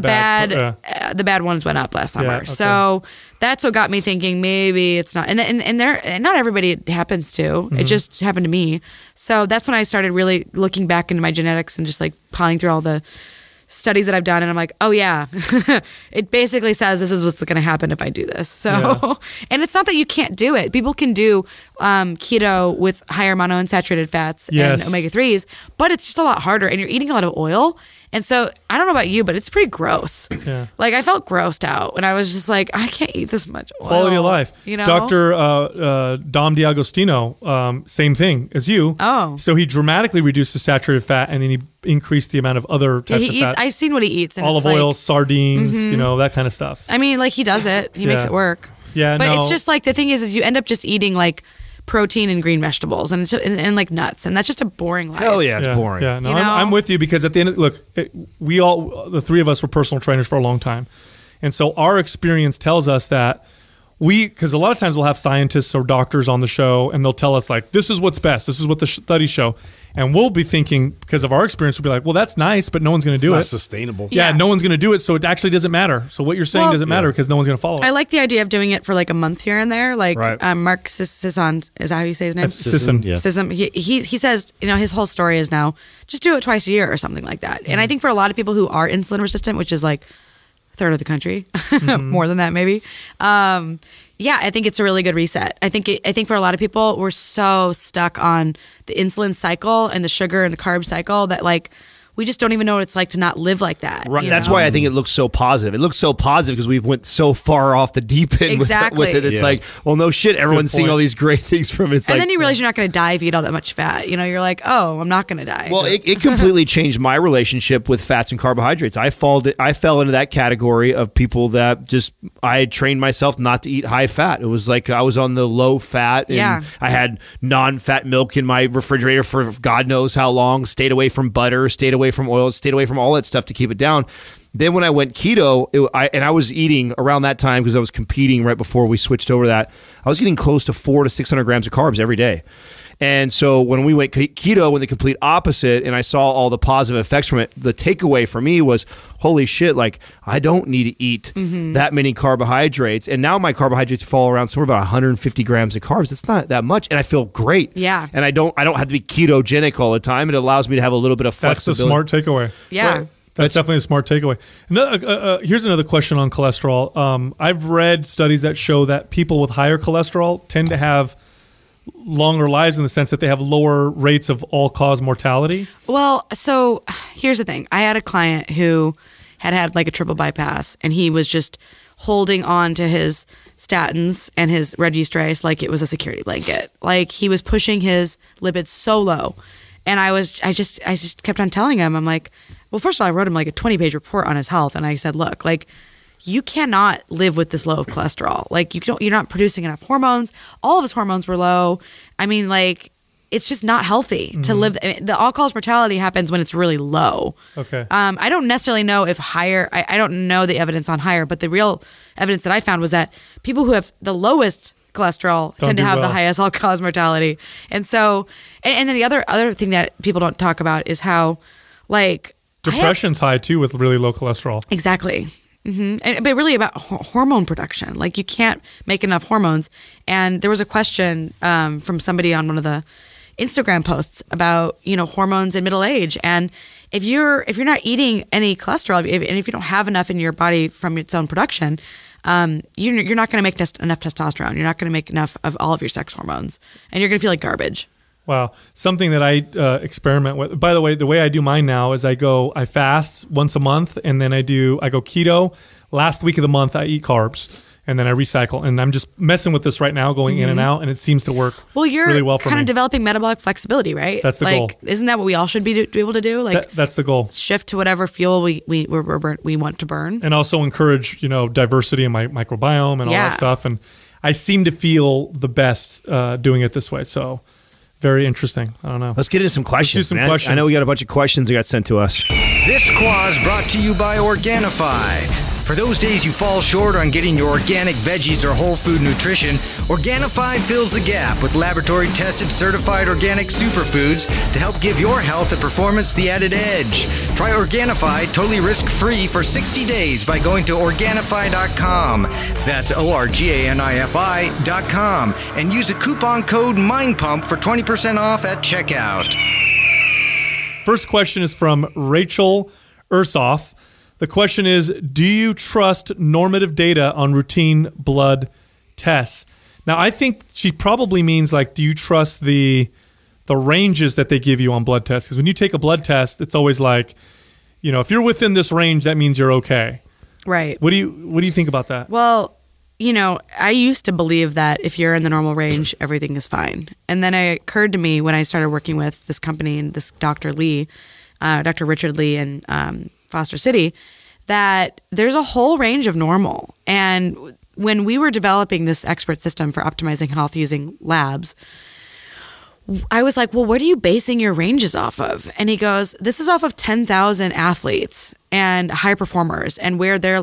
bad ones went up last summer. Yeah, okay. So that's what got me thinking maybe it's not. And not everybody it happens to. It just happened to me. So that's when I started really looking back into my genetics and just like piling through all the studies that I've done, and I'm like, oh yeah, it basically says this is what's going to happen if I do this. So, and it's not that you can't do it. People can do keto with higher monounsaturated fats and omega-3s, but it's just a lot harder, and you're eating a lot of oil. And so I don't know about you, but it's pretty gross. Yeah. Like I felt grossed out, and I was just like, I can't eat this much oil. Quality of life. Dr. Dom D'Agostino, same thing as you. Oh. So he dramatically reduced the saturated fat, and then he increased the amount of other types of fat. I've seen what he eats. And olive oil, sardines, that kind of stuff. I mean, like he does it. He makes it work. Yeah, but it's just like the thing is you end up just eating like protein and green vegetables and like nuts, and that's just a boring life. Hell yeah, it's boring. Yeah, no, I'm with you, because at the end, the three of us were personal trainers for a long time, and so our experience tells us that because a lot of times we'll have scientists or doctors on the show, and they'll tell us like, this is what's best, this is what the studies show, and we'll be thinking, because of our experience, we'll be like, well, that's nice, but no one's going to do it. It's not sustainable. Yeah, no one's going to do it, so it actually doesn't matter. So what you're saying doesn't matter because no one's going to follow it. I like the idea of doing it for like a month here and there. Like Mark Sisson, is that how you say his name? Sisson. Yeah. Sisson. He says, his whole story is now just do it twice a year or something like that. And I think for a lot of people who are insulin resistant, which is like a third of the country, more than that maybe. I think it's a really good reset. I think for a lot of people, we're so stuck on the insulin cycle and the sugar and the carb cycle that like we just don't even know what it's like to not live like that. Right. That's why I think it looks so positive. It looks so positive because we've went so far off the deep end with it. It's like, well, no shit. Everyone's seeing all these great things from it. And then you realize you're not going to die if you eat all that much fat. You're like, oh, I'm not going to die. Well, it completely changed my relationship with fats and carbohydrates. I fell into that category of people that I had trained myself not to eat high fat. It was like I was on the low fat, and I had non-fat milk in my refrigerator for God knows how long, stayed away from butter, stayed away from oil, stayed away from all that stuff to keep it down. Then when I went keto, I was eating around that time because I was competing right before we switched over that, I was getting close to 400 to 600 grams of carbs every day. And so when we went keto, in the complete opposite, and I saw all the positive effects from it, the takeaway for me was, holy shit, like I don't need to eat that many carbohydrates. And now my carbohydrates fall around somewhere about 150 grams of carbs. It's not that much. And I feel great. Yeah. And I don't have to be ketogenic all the time. It allows me to have a little bit of flexibility. That's the smart takeaway. Yeah. Right. That's definitely a smart takeaway. Here's another question on cholesterol. I've read studies that show that people with higher cholesterol tend to have longer lives in the sense that they have lower rates of all-cause mortality. Well, so here's the thing. I had a client who had like a triple bypass, and he was just holding on to his statins and his red yeast rice like it was a security blanket. Like he was pushing his lipids so low. And I just kept on telling him, I'm like, well, first of all, I wrote him like a 20-page report on his health. And I said, look, like you cannot live with this low of cholesterol. Like you're not producing enough hormones. All of his hormones were low. I mean, like, it's just not healthy to live. The all-cause mortality happens when it's really low. Okay. I don't necessarily know if higher, I don't know the evidence on higher, but the real evidence that I found was that people who have the lowest cholesterol tend to have the highest all-cause mortality. And so, and then the other thing that people don't talk about is how, like, depression's high too with really low cholesterol. Exactly. But really about hormone production. Like, you can't make enough hormones. And there was a question from somebody on one of the Instagram posts about, hormones in middle age. And if you're not eating any cholesterol, and if you don't have enough in your body from its own production, you're not going to make enough testosterone. You're not going to make enough of all of your sex hormones, and you're going to feel like garbage. Wow. Something that I experiment with. By the way I do mine now is I fast once a month, and then I go keto. Last week of the month, I eat carbs, and then I recycle. And I'm just messing with this right now, going in and out, and it seems to work really well for me. You're kind of developing metabolic flexibility, right? That's the goal. Isn't that what we all should be able to do? Like, that's the goal. Shift to whatever fuel we want to burn. And also encourage, diversity in my microbiome and all that stuff. And I seem to feel the best doing it this way. So very interesting. I don't know. Let's get into some questions. Let's do some questions. I know we got a bunch of questions that got sent to us. This Quaz brought to you by Organifi. For those days you fall short on getting your organic veggies or whole food nutrition, Organifi fills the gap with laboratory-tested certified organic superfoods to help give your health and performance the added edge. Try Organifi totally risk-free for 60 days by going to Organifi.com. That's ORGANIFI.com. And use the coupon code MINDPUMP for 20% off at checkout. First question is from Rachel Ursoff. The question is, do you trust normative data on routine blood tests? Now, I think she probably means, like, do you trust the ranges that they give you on blood tests? Because when you take a blood test, it's always like, if you're within this range, that means you're okay. Right. What do you think about that? Well, I used to believe that if you're in the normal range, everything is fine. And then it occurred to me when I started working with this company and this Dr. Lee, Dr. Richard Lee in Foster City, that there's a whole range of normal. And when we were developing this expert system for optimizing health using labs, I was like, well, what are you basing your ranges off of? And he goes, this is off of 10,000 athletes and high performers and where their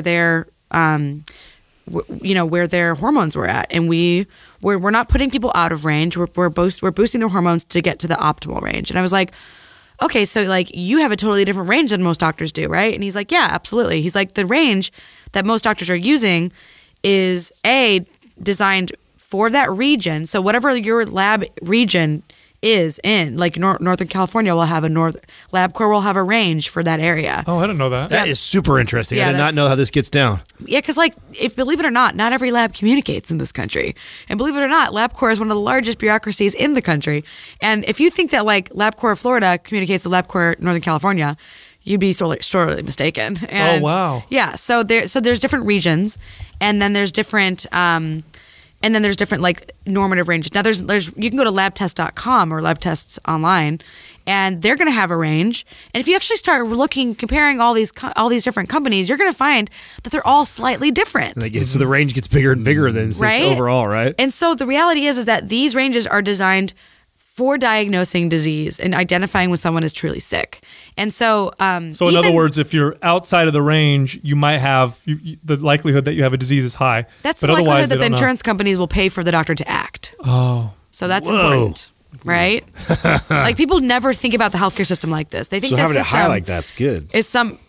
hormones were at. And we're not putting people out of range. We're boosting their hormones to get to the optimal range. And I was like, okay, so like you have a totally different range than most doctors do, right? And he's like, yeah, absolutely. He's like, the range that most doctors are using is designed for that region. So whatever your lab region is in, like Northern California will have LabCorp will have a range for that area. Oh, I didn't know that. That is super interesting. I did not know how this gets down. Yeah, because believe it or not every lab communicates in this country. And believe it or not, LabCorp is one of the largest bureaucracies in the country. And if you think that like LabCorp Florida communicates with LabCorp Northern California, you'd be sorely mistaken. And, oh, wow. Yeah, so there's different regions, and then there's different like normative ranges. Now there's you can go to labtest.com or lab tests online, and they're going to have a range. And if you actually start comparing all these different companies, you're going to find that they're all slightly different. So the range gets bigger and bigger than overall, right? And so the reality is that these ranges are designed for diagnosing disease and identifying when someone is truly sick. And so in other words, if you're outside of the range, you might have the likelihood that you have a disease is high. That's the likelihood that the insurance companies will pay for the doctor to act. Oh. So that's important. Right? Like, people never think about the healthcare system like this. They think so the having system it high like that's good. Is some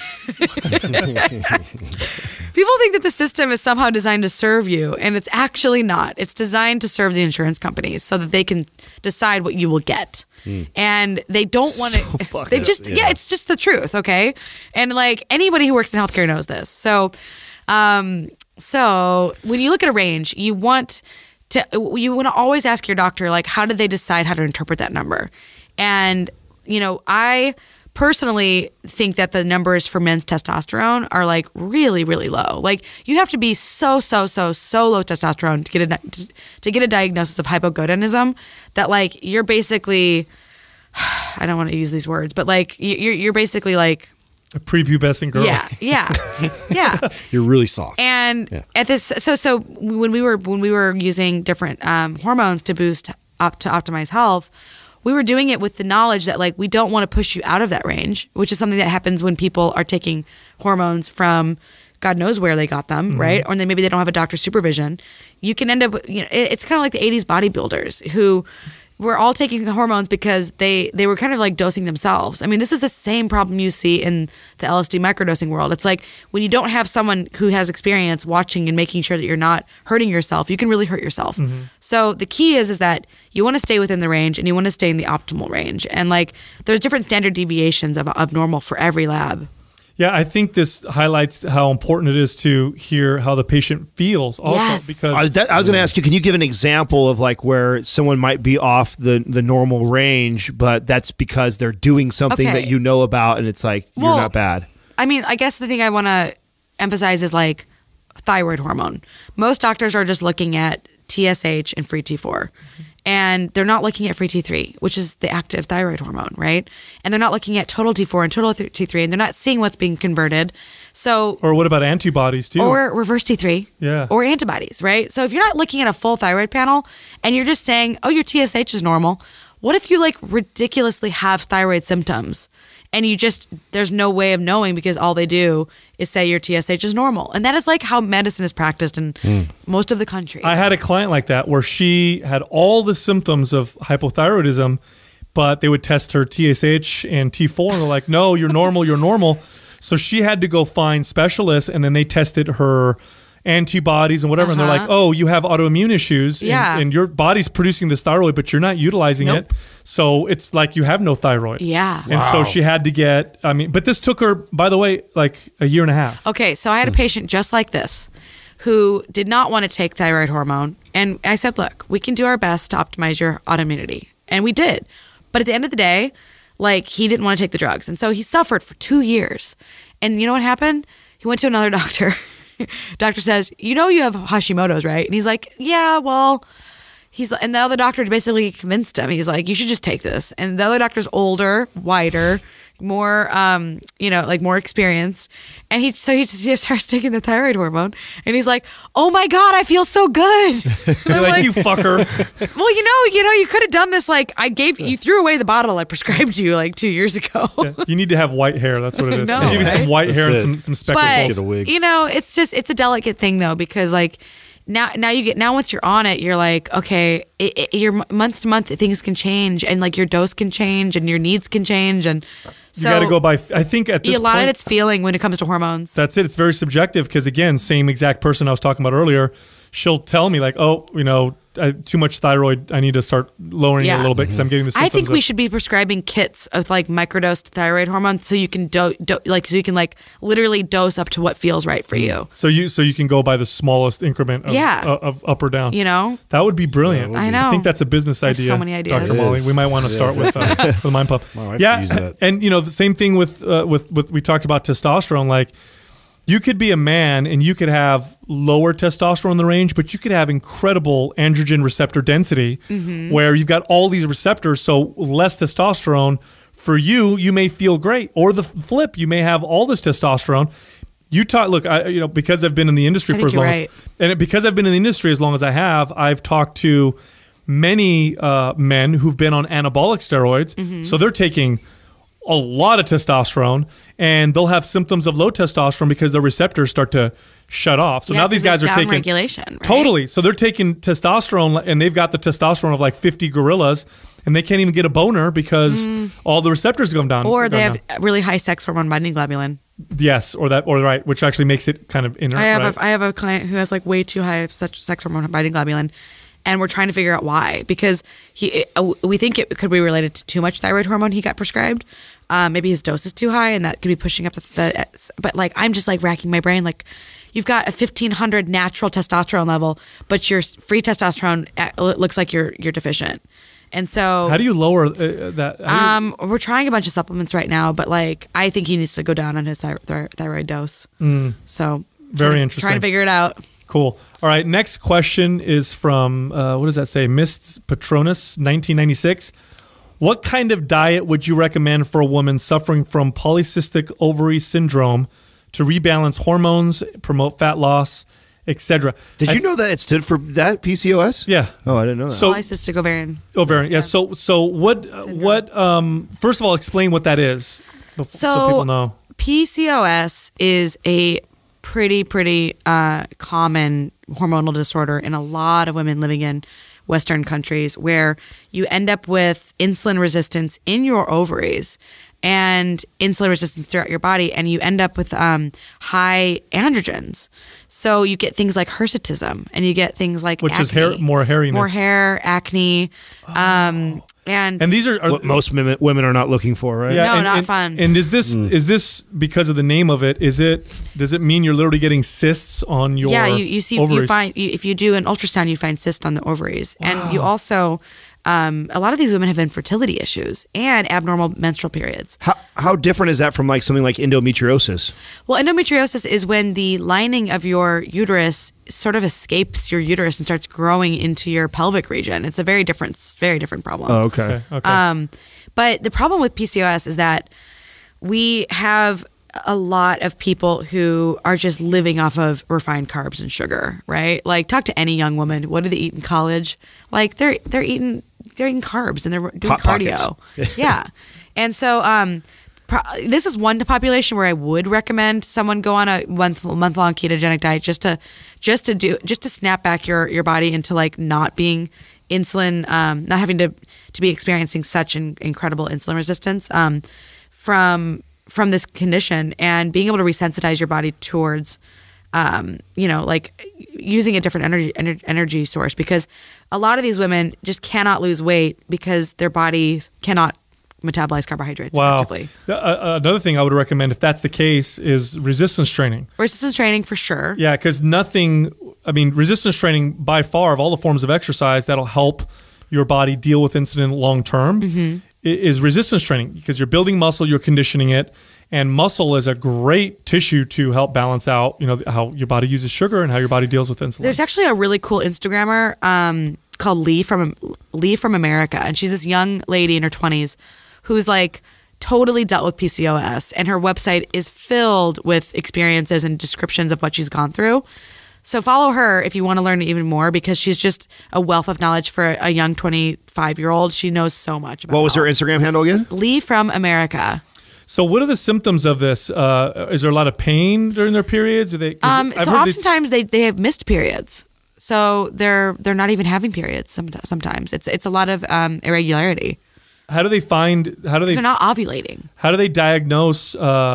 people think that the system is somehow designed to serve you, and it's actually not. It's designed to serve the insurance companies so that they can decide what you will get. And they don't want to. They just it's just the truth, okay? And like anybody who works in healthcare knows this. So when you look at a range, you want to always ask your doctor, like, how did they decide how to interpret that number? And I personally think that the numbers for men's testosterone are like really, really low. Like, you have to be so low testosterone to get a diagnosis of hypogonadism that like you're basically, I don't want to use these words, but like you're basically like A prepubescent girl. Yeah. You're really soft. And at this, so when we were using different hormones to boost up to optimize health, we were doing it with the knowledge that like we don't want to push you out of that range, which is something that happens when people are taking hormones from God knows where they got them, right? Or maybe they don't have a doctor's supervision. You can end up, it's kind of like the 80s bodybuilders who were all taking hormones because they were kind of like dosing themselves. I mean, this is the same problem you see in the LSD microdosing world. It's like when you don't have someone who has experience watching and making sure that you're not hurting yourself, you can really hurt yourself. So the key is that you want to stay within the range and you want to stay in the optimal range. And like there's different standard deviations of normal for every lab. Yeah, I think this highlights how important it is to hear how the patient feels also. Yes. Because I was going to ask you, can you give an example of like where someone might be off the normal range, but that's because they're doing something Okay. that you know about and it's like, you're not bad. I mean, I guess the thing I want to emphasize is like thyroid hormone. Most doctors are just looking at TSH and free T4. And they're not looking at free T3, which is the active thyroid hormone, right? And they're not looking at total T4 and total T3, and they're not seeing what's being converted. So, or what about antibodies too? or reverse T3, Yeah. or antibodies, right? So if you're not looking at a full thyroid panel and you're just saying, oh, your TSH is normal, what if you like ridiculously have thyroid symptoms and you just, there's no way of knowing because all they do is say your TSH is normal. And that is like how medicine is practiced in most of the country. I had a client like that where she had all the symptoms of hypothyroidism, but they would test her TSH and T4 and they're like, no, you're normal, you're normal. So she had to go find specialists and then they tested her antibodies and whatever. And they're like, oh, you have autoimmune issues and your body's producing this thyroid, but you're not utilizing it. So it's like you have no thyroid. Yeah. And so she had to get, but this took her, by the way, like a year and a half. Okay, so I had a patient just like this who did not want to take thyroid hormone. And I said, look, we can do our best to optimize your autoimmunity. And we did. But at the end of the day, like he didn't want to take the drugs. And so he suffered for 2 years. And you know what happened? He went to another doctor. Doctor says, you know you have Hashimoto's, right? And he's like, yeah, well... And the other doctor basically convinced him. He's like, you should just take this. And the other doctor's older, whiter, more, like more experienced. And he starts taking the thyroid hormone. And he's like, oh my God, I feel so good. You're like, you fucker. Well, you could have done this. Like you threw away the bottle I prescribed you like 2 years ago. Yeah, you need to have white hair. That's what it is. No, I'll give you some right? white hair That's and it. some spectacles. Get a wig. It's a delicate thing though, because like, Now once you're on it, you're like, okay, your month to month things can change, and like your dose can change, and your needs can change, and so you got to go by. I think at this a lot point, of it's feeling when it comes to hormones. that's it. It's very subjective because again, same exact person I was talking about earlier, she'll tell me like, oh, too much thyroid. I need to start lowering it a little bit because I'm getting the symptoms. I think we should be prescribing kits of like microdosed thyroid hormone so you can literally dose up to what feels right for you. So you can go by the smallest increment of, of up or down. That would be brilliant. I know. I think that's a business There's idea. so many ideas. Dr. It Molly. is. We might want to start with Mind Pump. My wife used that. And the same thing with we talked about testosterone. Like you could be a man and you could have lower testosterone in the range, but you could have incredible androgen receptor density where you've got all these receptors, so less testosterone. For you may feel great. Or the flip, you may have all this testosterone. Because I've been in the industry for as long because I've been in the industry as long as I have, I've talked to many men who've been on anabolic steroids. So they're taking a lot of testosterone and they'll have symptoms of low testosterone because their receptors start to shut off. So now these guys are taking regulation, right? Totally. So they're taking testosterone and they've got the testosterone of like 50 gorillas and they can't even get a boner because all the receptors go down. Or they have really high sex hormone binding globulin. Yes, or right, which actually makes it kind of inert. I have a client who has like way too high of sex hormone binding globulin. And we're trying to figure out why, because we think it could be related to too much thyroid hormone he got prescribed. Maybe his dose is too high, and that could be pushing up but like I'm just like racking my brain. Like you've got a 1,500 natural testosterone level, but your free testosterone looks like you're deficient. And so, how do you lower that? We're trying a bunch of supplements right now, but like I think he needs to go down on his thyroid dose. So very interesting. Trying to figure it out. Cool. All right. Next question is from what does that say? Miss Patronus, 1996. What kind of diet would you recommend for a woman suffering from polycystic ovary syndrome to rebalance hormones, promote fat loss, etc.? Did you know that it stood for that, PCOS? Yeah. Oh, I didn't know that. So Polycystic ovarian. ovarian. Yeah. So what first of all, explain what that is so people know. PCOS is a pretty common hormonal disorder in a lot of women living in Western countries, where you end up with insulin resistance in your ovaries and insulin resistance throughout your body, and you end up with high androgens. So you get things like hirsutism, and you get things like which acne, is more hairiness, more hair, acne, and these are what most women are not looking for, right? No, not fun. And is this because of the name of it? Does it mean you're literally getting cysts on your you see ovaries? if you do an ultrasound, you find cysts on the ovaries, and you also a lot of these women have infertility issues and abnormal menstrual periods. How different is that from like something like endometriosis? Well, endometriosis is when the lining of your uterus sort of escapes your uterus and starts growing into your pelvic region. It's a very different problem. Oh, okay. But the problem with PCOS is that we have a lot of people who are just living off of refined carbs and sugar, right? Like, talk to any young woman. What do they eat in college? Like, they're eating carbs and they're doing Hot cardio. Yeah. And so this is one population where I would recommend someone go on a month-long ketogenic diet just to snap back your body into like not being insulin, not having to be experiencing such an incredible insulin resistance from this condition, and being able to resensitize your body towards like using a different energy source, because a lot of these women just cannot lose weight because their bodies cannot metabolize carbohydrates effectively. Another thing I would recommend, if that's the case, is resistance training. Resistance training for sure. Yeah, because resistance training by far of all the forms of exercise that'll help your body deal with insulin long term is resistance training, because you're building muscle, you're conditioning it. And muscle is a great tissue to help balance out, how your body uses sugar and how your body deals with insulin. There's actually a really cool Instagrammer called Lee from America, and she's this young lady in her 20s who's like totally dealt with PCOS, and her website is filled with experiences and descriptions of what she's gone through. So follow her if you want to learn even more, because she's just a wealth of knowledge for a young 25-year-old. She knows so much about What was her Instagram handle again? Lee from America. So what are the symptoms of this? Is there a lot of pain during their periods? So oftentimes they have missed periods. So they're not even having periods sometimes. It's a lot of irregularity. How do they they're not ovulating. How do they diagnose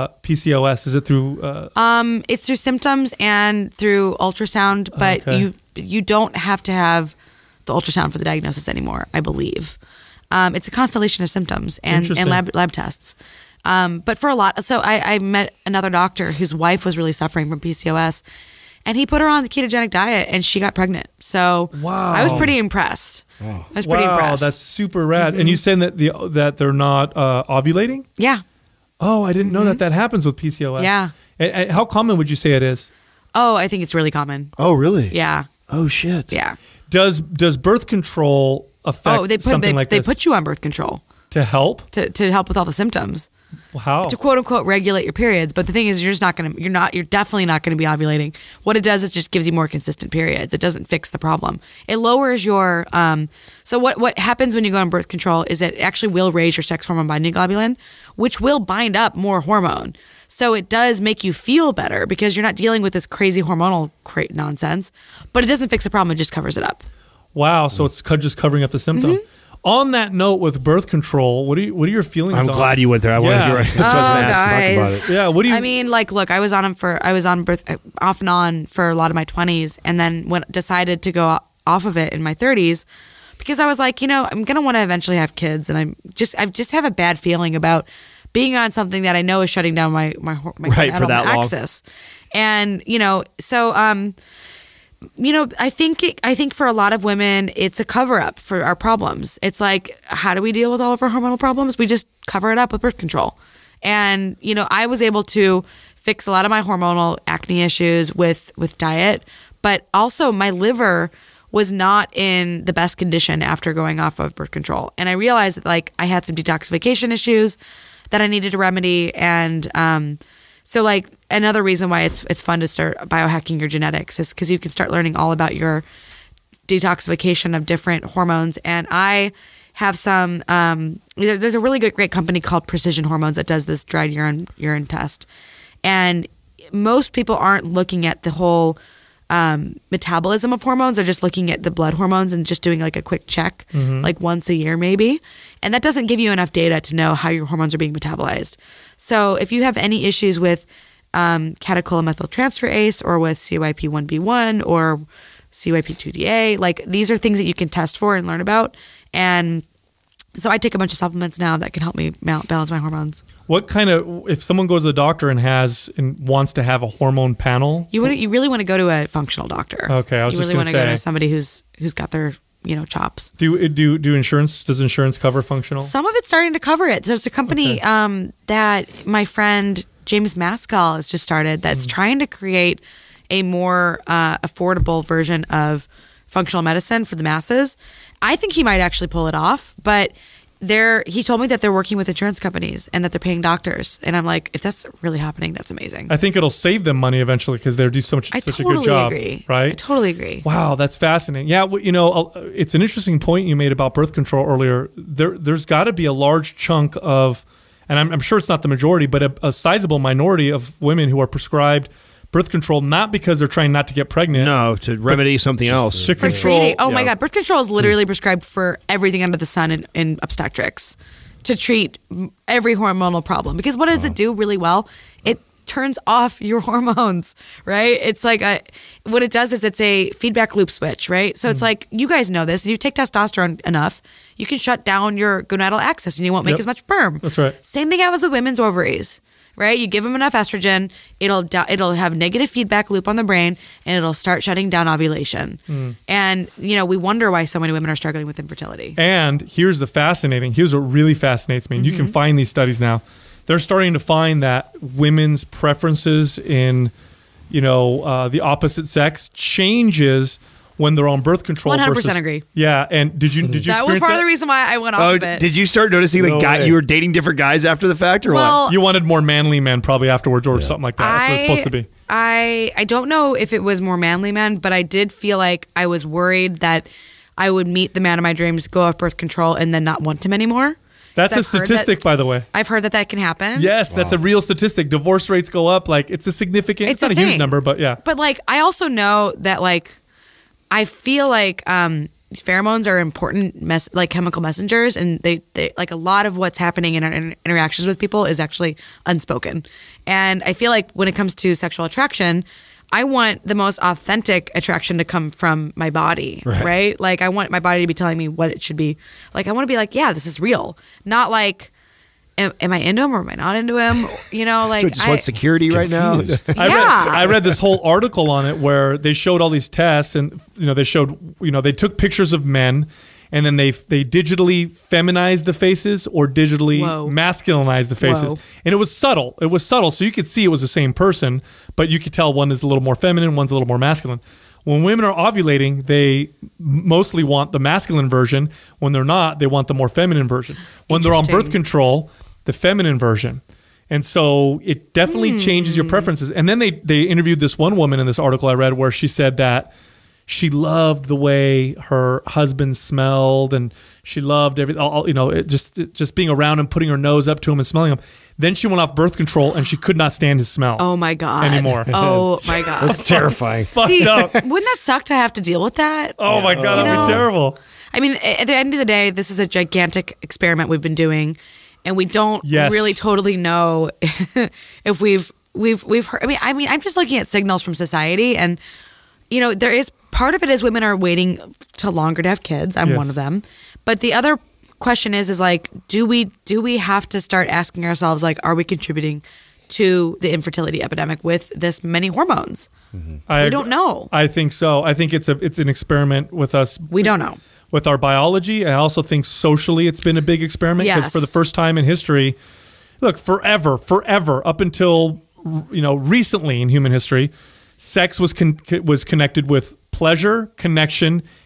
PCOS? Is it through it's through symptoms and through ultrasound, but you don't have to have the ultrasound for the diagnosis anymore, I believe. It's a constellation of symptoms and lab tests. But for a lot, so I met another doctor whose wife was really suffering from PCOS, and he put her on the ketogenic diet, and she got pregnant. So I was pretty impressed. I was pretty impressed. That's super rad. And you said that they're not ovulating? Yeah. Oh, I didn't know that happens with PCOS. Yeah. And how common would you say it is? Oh, I think it's really common. Oh, really? Yeah. Oh, shit. Yeah. Does birth control affect something like this? They put you on birth control. To help? To help with all the symptoms. How? To quote unquote regulate your periods. But the thing is, you're definitely not going to be ovulating. What it does is just gives you more consistent periods. It doesn't fix the problem. It lowers your, so what happens when you go on birth control is it actually will raise your sex hormone binding globulin, which will bind up more hormone. So it does make you feel better because you're not dealing with this crazy hormonal nonsense, but it doesn't fix the problem. It just covers it up. Wow. So it's just covering up the symptom. On that note, with birth control, what are your feelings? I'm glad you went there. I wanted to that's what I was going to ask to talk about it. Yeah, what do you? I mean, look, I was on birth off and on for a lot of my 20s, and then decided to go off of it in my 30s because I was like, I'm gonna want to eventually have kids, and I just have a bad feeling about being on something that I know is shutting down my right for that axis, and so. I think for a lot of women, it's a cover up for our problems. It's like, how do we deal with all of our hormonal problems? We just cover it up with birth control. And, I was able to fix a lot of my hormonal acne issues with diet, but also my liver was not in the best condition after going off of birth control. And I realized that like I had some detoxification issues that I needed to remedy. And so like another reason why it's fun to start biohacking your genetics is because you can start learning all about your detoxification of different hormones. And I have some, there's a really great company called Precision Hormones that does this dried urine test. And most people aren't looking at the whole metabolism of hormones. They're just looking at the blood hormones and just doing like a quick check, like once a year maybe. And that doesn't give you enough data to know how your hormones are being metabolized. So if you have any issues with catechol-methyltransferase or with CYP1B1 or CYP2DA, like these are things that you can test for and learn about. And so I take a bunch of supplements now that can help me balance my hormones. What kind of, if someone goes to the doctor and wants to have a hormone panel? You really want to go to a functional doctor. Okay, I was just going to say. You really want to go to somebody who's got their chops. Does insurance cover functional? Some of it's starting to cover it. There's a company that my friend James Maskell has just started that's trying to create a more affordable version of functional medicine for the masses. I think he might actually pull it off, but he told me that they're working with insurance companies and that they're paying doctors. And I'm like, if that's really happening, that's amazing. I think it'll save them money eventually because they're doing such a good job. Agree. Right? I totally agree. Wow, that's fascinating. Yeah, it's an interesting point you made about birth control earlier. There's got to be a large chunk of, and I'm sure it's not the majority, but a sizable minority of women who are prescribed birth control, not because they're trying not to get pregnant. No, to remedy something else. To control. Oh my God. Birth control is literally prescribed for everything under the sun in obstetrics to treat every hormonal problem. Because what does it do really well? It turns off your hormones, right? It's like what it does is it's a feedback loop switch, right? So it's like, you guys know this. If you take testosterone enough, you can shut down your gonadal axis and you won't make as much sperm. That's right. Same thing happens with women's ovaries. Right? You give them enough estrogen, it'll have negative feedback loop on the brain, and it'll start shutting down ovulation. And, we wonder why so many women are struggling with infertility. And here's what really fascinates me. And you can find these studies now. They're starting to find that women's preferences in, the opposite sex changes when they're on birth control. 100% agree. Yeah, and did you that was part of the reason why I went off of it. Did you start noticing you were dating different guys after the fact, or what? You wanted more manly men probably afterwards, or something like that. That's what it's supposed to be. I don't know if it was more manly men, but I did feel like I was worried that I would meet the man of my dreams, go off birth control, and then not want him anymore. That's a statistic, by the way. I've heard that can happen. Yes, that's a real statistic. Divorce rates go up. Like, it's a significant. It's not a huge number, but yeah. But like, I also know that I feel like pheromones are important chemical messengers, and they like a lot of what's happening in our interactions with people is actually unspoken. And I feel like when it comes to sexual attraction, I want the most authentic attraction to come from my body, right? Like I want my body to be telling me what it should be. Like I want to be like, yeah, this is real. Not like, am I into him or am I not into him? I just want security right now. I read this whole article on it where they showed all these tests, and they took pictures of men, and then they digitally feminized the faces or digitally masculinized the faces. And it was subtle. So you could see it was the same person, but you could tell one is a little more feminine, one's a little more masculine. When women are ovulating, they mostly want the masculine version. When they're not, they want the more feminine version. When they're on birth control, the feminine version. And so it definitely changes your preferences. And then they interviewed this one woman in this article I read where she said that she loved the way her husband smelled, and she loved just being around him, putting her nose up to him and smelling him. Then she went off birth control and she could not stand his smell. Oh my God. Anymore. Oh my God. That's terrifying. See, wouldn't that suck to have to deal with that? Oh my God, that'd be terrible. I mean, at the end of the day, this is a gigantic experiment we've been doing, and we don't really totally know if we've heard. I mean, I'm just looking at signals from society, and there is part of it is women are waiting till longer to have kids. I'm one of them, but the other question is like, do we have to start asking ourselves, like, are we contributing to the infertility epidemic with this many hormones? We don't know. I think so. I think it's an experiment with us. We don't know. With our biology. I also think socially it's been a big experiment because for the first time in history, look, forever, up until recently in human history, sex was connected with pleasure, connection,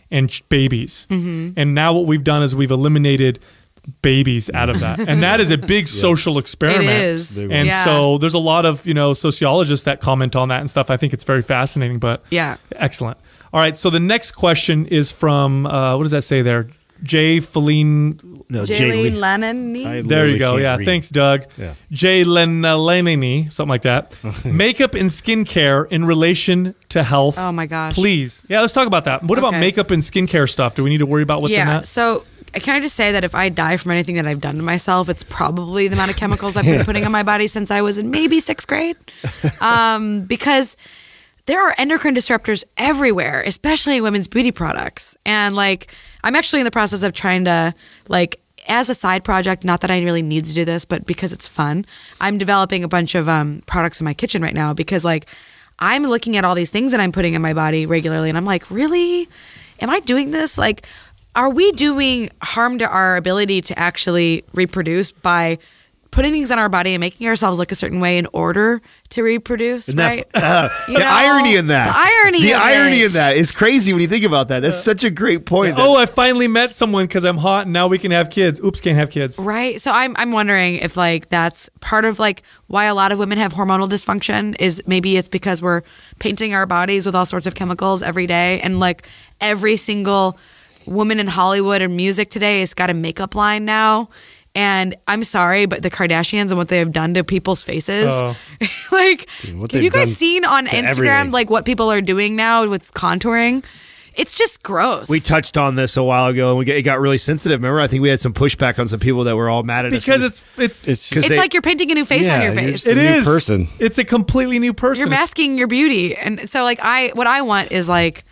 and babies. Mm-hmm. And now what we've done is we've eliminated babies out of that. And that is a big social experiment. It is. And Yeah. so there's a lot of, sociologists that comment on that and stuff. I think it's very fascinating, but Yeah. excellent. All right. So the next question is from, what does that say there? Jay Feline. No, Jaylene Lennon. There you go. Yeah. Thanks, Doug. Yeah. Jay Lenini, something like that. Makeup and skincare in relation to health. Oh, my gosh. Please. Yeah, let's talk about that. What about Okay. makeup and skincare stuff? Do we need to worry about what's in Yeah. that? So can I just say that if I die from anything that I've done to myself, it's probably the amount of chemicals I've been putting on my body since I was in maybe 6th grade. Because there are endocrine disruptors everywhere, especially in women's beauty products. And I'm actually in the process of trying to as a side project, not that I really need to do this, but because it's fun, I'm developing a bunch of products in my kitchen right now because I'm looking at all these things that I'm putting in my body regularly and I'm like, really? Am I doing this? Are we doing harm to our ability to actually reproduce by putting things on our body and making ourselves look a certain way in order to reproduce, right? The irony in that. The irony in that is crazy when you think about that. That's such a great point. Oh, I finally met someone because I'm hot and now we can have kids. Oops, can't have kids. Right. So I'm wondering if that's part of why a lot of women have hormonal dysfunction is maybe it's because we're painting our bodies with all sorts of chemicals every day. And every single woman in Hollywood and music today has got a makeup line now. And I'm sorry, but the Kardashians and what they have done to people's faces, Oh. have you guys seen on Instagram everything. what people are doing now with contouring? It's just gross. we touched on this a while ago, and it got really sensitive. Remember, I think we had some pushback on some people that were all mad at us Because because it's It's like you're painting a new face on your you're face. just a new is. person. It's a completely new person. You're masking your beauty, and so what I want is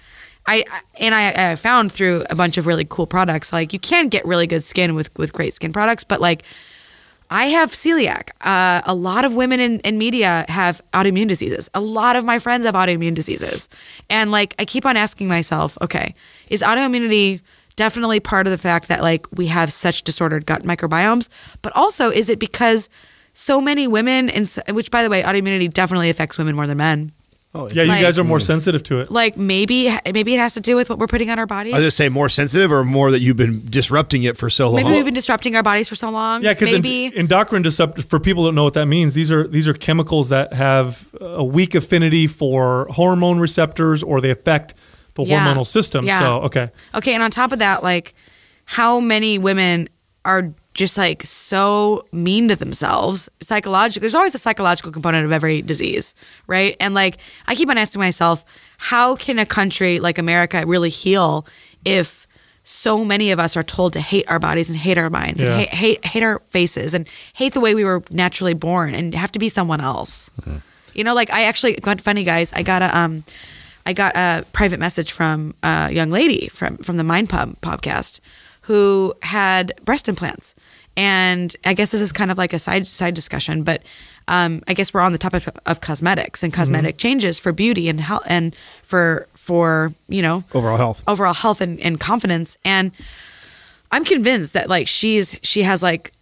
I found through a bunch of really cool products you can get really good skin with great skin products, but I have celiac. A lot of women in media have autoimmune diseases. A lot of my friends have autoimmune diseases, and I keep on asking myself, okay, is autoimmunity definitely part of the fact that we have such disordered gut microbiomes, but also is it because so many women, which by the way, autoimmunity definitely affects women more than men. Yeah, you guys are more sensitive to it. Maybe it has to do with what we're putting on our bodies. I was going to say more sensitive or more that you've been disrupting it for so long. Maybe we've been disrupting our bodies for so long. Yeah, because endocrine disruptors, for people who don't know what that means, these are chemicals that have a weak affinity for hormone receptors or they affect the hormonal system. Yeah. So, okay. Okay, and on top of that, how many women are just so mean to themselves psychologically. There's always a psychological component of every disease, right? And I keep on asking myself, how can a country like America really heal if so many of us are told to hate our bodies and hate our minds and hate our faces and hate the way we were naturally born and have to be someone else? Mm-hmm. I actually, funny guys, I got a private message from a young lady from the Mind Pub podcast who had breast implants. And I guess this is kind of a side discussion, but I guess we're on the topic of cosmetics and cosmetic changes for beauty and health and for overall health and confidence. And I'm convinced that she has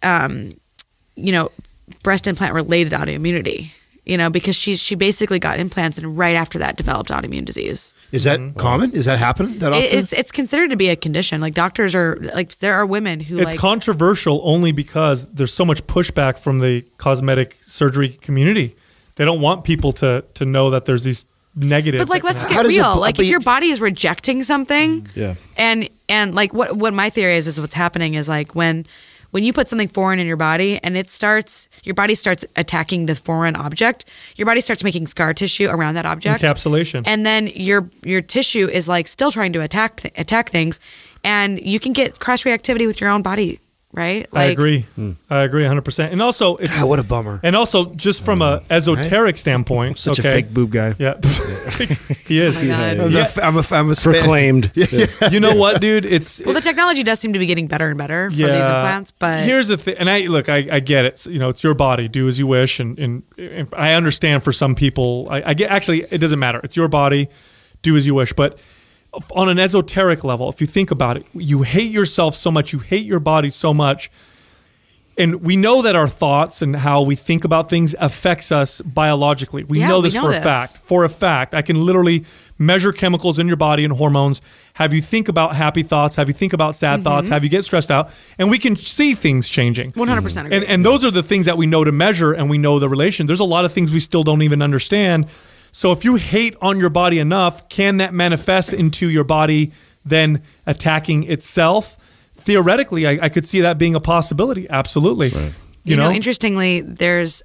breast implant related autoimmunity. Because she basically got implants and right after that developed autoimmune disease. Is that common? Is that happen that often? It's considered to be a condition. Doctors are there are women who It's controversial only because there's so much pushback from the cosmetic surgery community. They don't want people to know that there's these negatives. But let's get real. If your body is rejecting something, Yeah. and what my theory is what's happening is when you put something foreign in your body and your body starts attacking the foreign object, your body starts making scar tissue around that object. Encapsulation. And then your tissue is still trying to attack things, and you can get cross reactivity with your own body, right? I agree. I agree 100%. And also, it's, God, what a bummer. And also, just from a esoteric standpoint, Such a fake boob guy. Yeah, he is. Oh my God. Yeah. I'm a Proclaimed. You know what, dude? It's Well, the technology does seem to be getting better and better for these implants, but here's the thing, and I get it. It's your body. Do as you wish, and I understand for some people. I get actually it doesn't matter. It's your body. Do as you wish, but on an esoteric level, if you think about it, you hate yourself so much, you hate your body so much. And we know that our thoughts and how we think about things affects us biologically. We know this for a fact. For a fact, I can literally measure chemicals in your body and hormones, have you think about happy thoughts, have you think about sad thoughts, have you get stressed out, and we can see things changing. 100% agree. And those are the things that we know to measure, and we know the relation. There's a lot of things we still don't even understand. So if you hate on your body enough, can that manifest into your body then attacking itself? Theoretically, I could see that being a possibility. Absolutely. Right. You know, interestingly, there's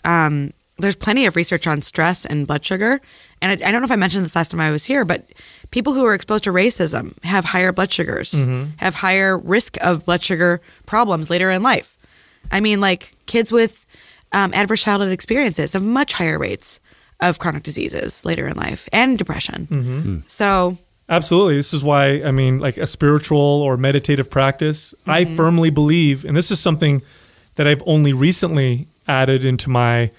plenty of research on stress and blood sugar. And I don't know if I mentioned this last time I was here, but people who are exposed to racism have higher blood sugars, have higher risk of blood sugar problems later in life. I mean, like kids with adverse childhood experiences have much higher rates of chronic diseases later in life and depression. So... Absolutely. This is why, I mean, like a spiritual or meditative practice, I firmly believe, and this is something that I've only recently added into my,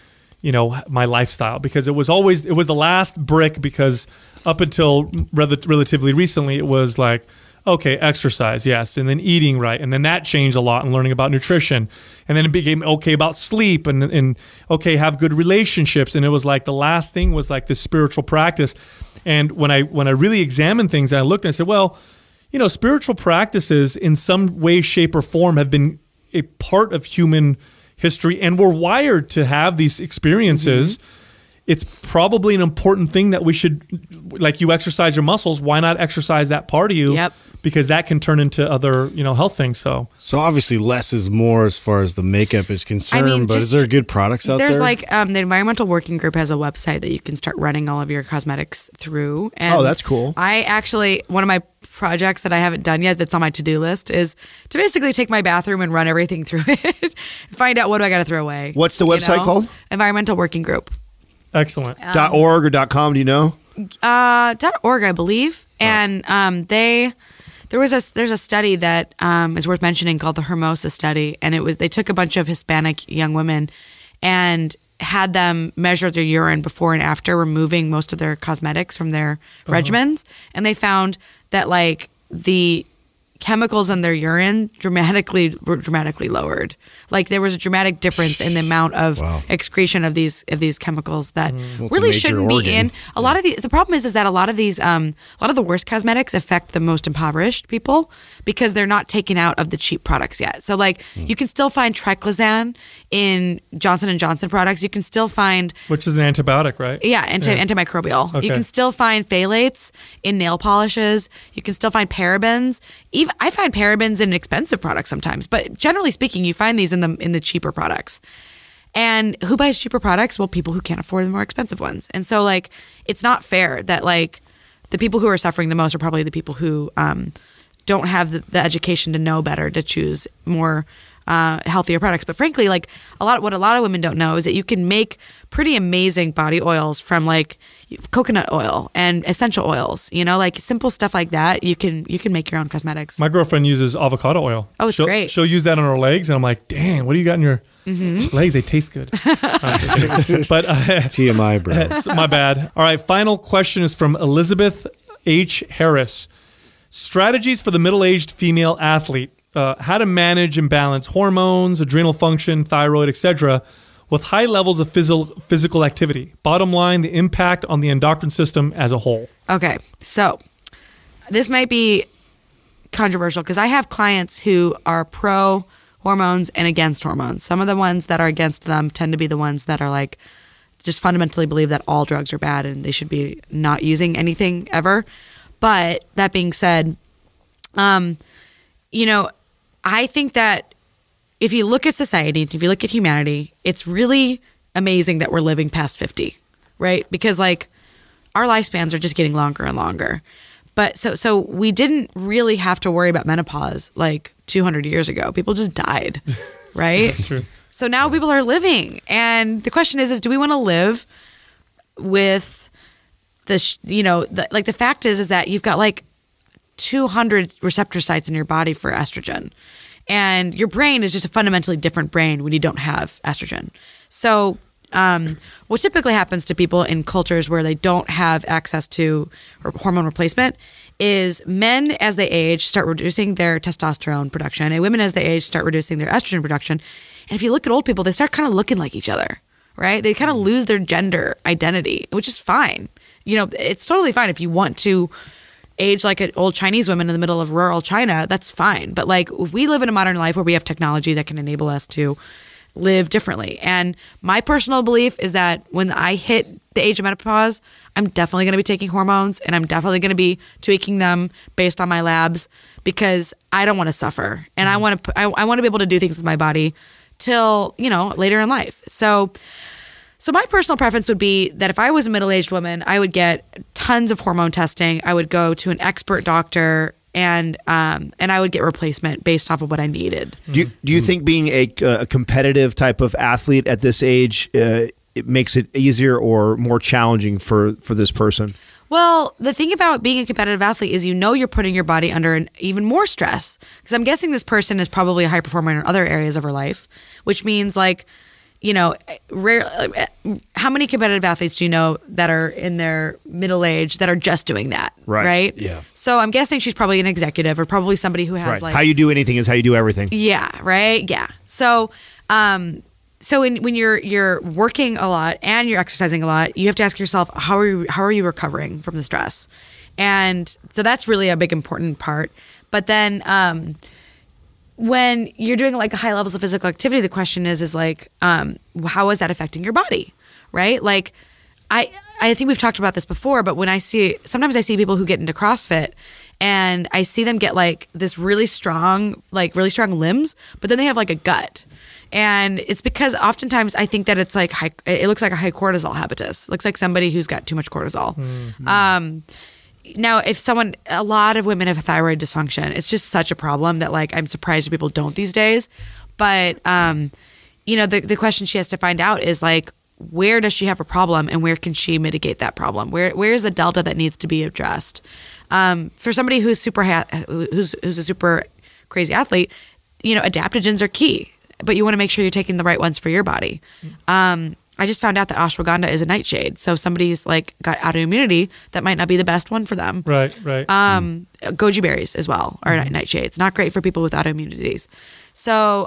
my lifestyle, because it was the last brick, because up until relatively recently, it was like, okay, exercise, yes, and then eating right, and then that changed a lot and learning about nutrition, and then it became okay about sleep, and okay, have good relationships, and it was like the last thing was like this spiritual practice. And when I really examined things, I looked and I said, well, spiritual practices in some way, shape, or form have been a part of human history, and we're wired to have these experiences. It's probably an important thing that we should, like you exercise your muscles, why not exercise that part of you? Yep. Because that can turn into other, health things. So obviously less is more as far as the makeup is concerned, but is there good products out there? There's like the Environmental Working Group has a website that you can start running all of your cosmetics through. And that's cool. I actually, one of my projects that I haven't done yet that's on my to-do list is to basically take my bathroom and run everything through it, find out what do I got to throw away. What's the website called? Environmental Working Group. Excellent. .org or .com, do you know? .org, I believe. And there's a study that is worth mentioning called the Hermosa study, and they took a bunch of Hispanic young women and had them measure their urine before and after removing most of their cosmetics from their regimens, and they found that like the chemicals in their urine were dramatically lowered. Like there was a dramatic difference in the amount of excretion of these chemicals that really shouldn't be in. A lot of the problem is that a lot of these a lot of the worst cosmetics affect the most impoverished people because they're not taken out of the cheap products yet. So like you can still find triclosan in Johnson & Johnson products. You can still find, which is an antibiotic, right? Yeah, antimicrobial. Okay. You can still find phthalates in nail polishes. You can still find parabens. Even I find parabens in expensive products sometimes, but generally speaking, you find these in the cheaper products. And who buys cheaper products? Well, people who can't afford the more expensive ones. And so, like, it's not fair that like the people who are suffering the most are probably the people who don't have the education to know better to choose more healthier products. But frankly, like what a lot of women don't know is that you can make pretty amazing body oils from like coconut oil and essential oils, like simple stuff like that. You can make your own cosmetics. My girlfriend uses avocado oil. Oh, it's great. She'll use that on her legs, and I'm like, dang, what do you got in your legs? They taste good. But TMI, bro. My bad. All right, final question is from Elizabeth H. Harris. Strategies for the middle-aged female athlete. How to manage and balance hormones, adrenal function, thyroid, etc., with high levels of physical activity. Bottom line, the impact on the endocrine system as a whole. Okay, so this might be controversial because I have clients who are pro hormones and against hormones. Some of the ones that are against them tend to be the ones that are like just fundamentally believe that all drugs are bad and they should be not using anything ever. But that being said, I think that if you look at society, if you look at humanity, it's really amazing that we're living past 50, right? Because like our lifespans are just getting longer and longer. But so we didn't really have to worry about menopause like 200 years ago. People just died, right? True. So now people are living. And the question is do we want to live with the, the fact is that you've got like 200 receptor sites in your body for estrogen. And your brain is just a fundamentally different brain when you don't have estrogen. So what typically happens to people in cultures where they don't have access to hormone replacement is men, as they age, start reducing their testosterone production, and women, as they age, start reducing their estrogen production. And if you look at old people, they start kind of looking like each other, right? They kind of lose their gender identity, which is fine. You know, it's totally fine if you want to age like an old Chinese woman in the middle of rural China, that's fine. But like, if we live in a modern life where we have technology that can enable us to live differently. And my personal belief is that when I hit the age of menopause, I'm definitely going to be taking hormones, and I'm definitely going to be tweaking them based on my labs, because I don't want to suffer, and I want to be able to do things with my body till, you know, later in life. So my personal preference would be that if I was a middle-aged woman, I would get tons of hormone testing. I would go to an expert doctor, and I would get replacement based off of what I needed. Do you think being a competitive type of athlete at this age, it makes it easier or more challenging for this person? Well, the thing about being a competitive athlete is, you know, you're putting your body under an even more stress, because I'm guessing this person is probably a high performer in other areas of her life, which means, like, you know, how many competitive athletes do you know that are in their middle age that are just doing that? Right? Yeah. So I'm guessing she's probably an executive, or probably somebody who has like, how you do anything is how you do everything. Yeah. Right. Yeah. So, when you're working a lot and you're exercising a lot, you have to ask yourself, how are you recovering from the stress? And so that's really a big important part. But then, when you're doing like high levels of physical activity, the question is like, how is that affecting your body, right? Like, I think we've talked about this before, but sometimes I see people who get into CrossFit, and I see them get like this really strong limbs, but then they have like a gut. And it's because oftentimes I think that it's like it looks like a high cortisol habitus. It looks like somebody who's got too much cortisol. Mm-hmm. Now, a lot of women have thyroid dysfunction. It's just such a problem that, like, I'm surprised people don't these days. But, you know, the question she has to find out is, like, where does she have a problem, and where can she mitigate that problem? Where is the delta that needs to be addressed? For somebody who's who's a super crazy athlete, you know, adaptogens are key, but you want to make sure you're taking the right ones for your body. I just found out that ashwagandha is a nightshade. So if somebody's like got autoimmunity, that might not be the best one for them. Right. Goji berries as well are nightshades. Not great for people with autoimmune disease. So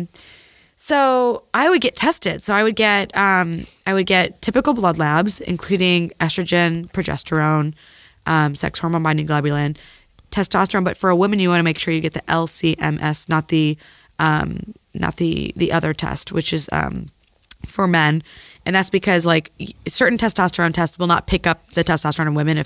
I would get tested. So I would get typical blood labs, including estrogen, progesterone, sex hormone binding globulin, testosterone. But for a woman, you want to make sure you get the LCMS, not the other test, which is for men. And that's because, like, certain testosterone tests will not pick up the testosterone in women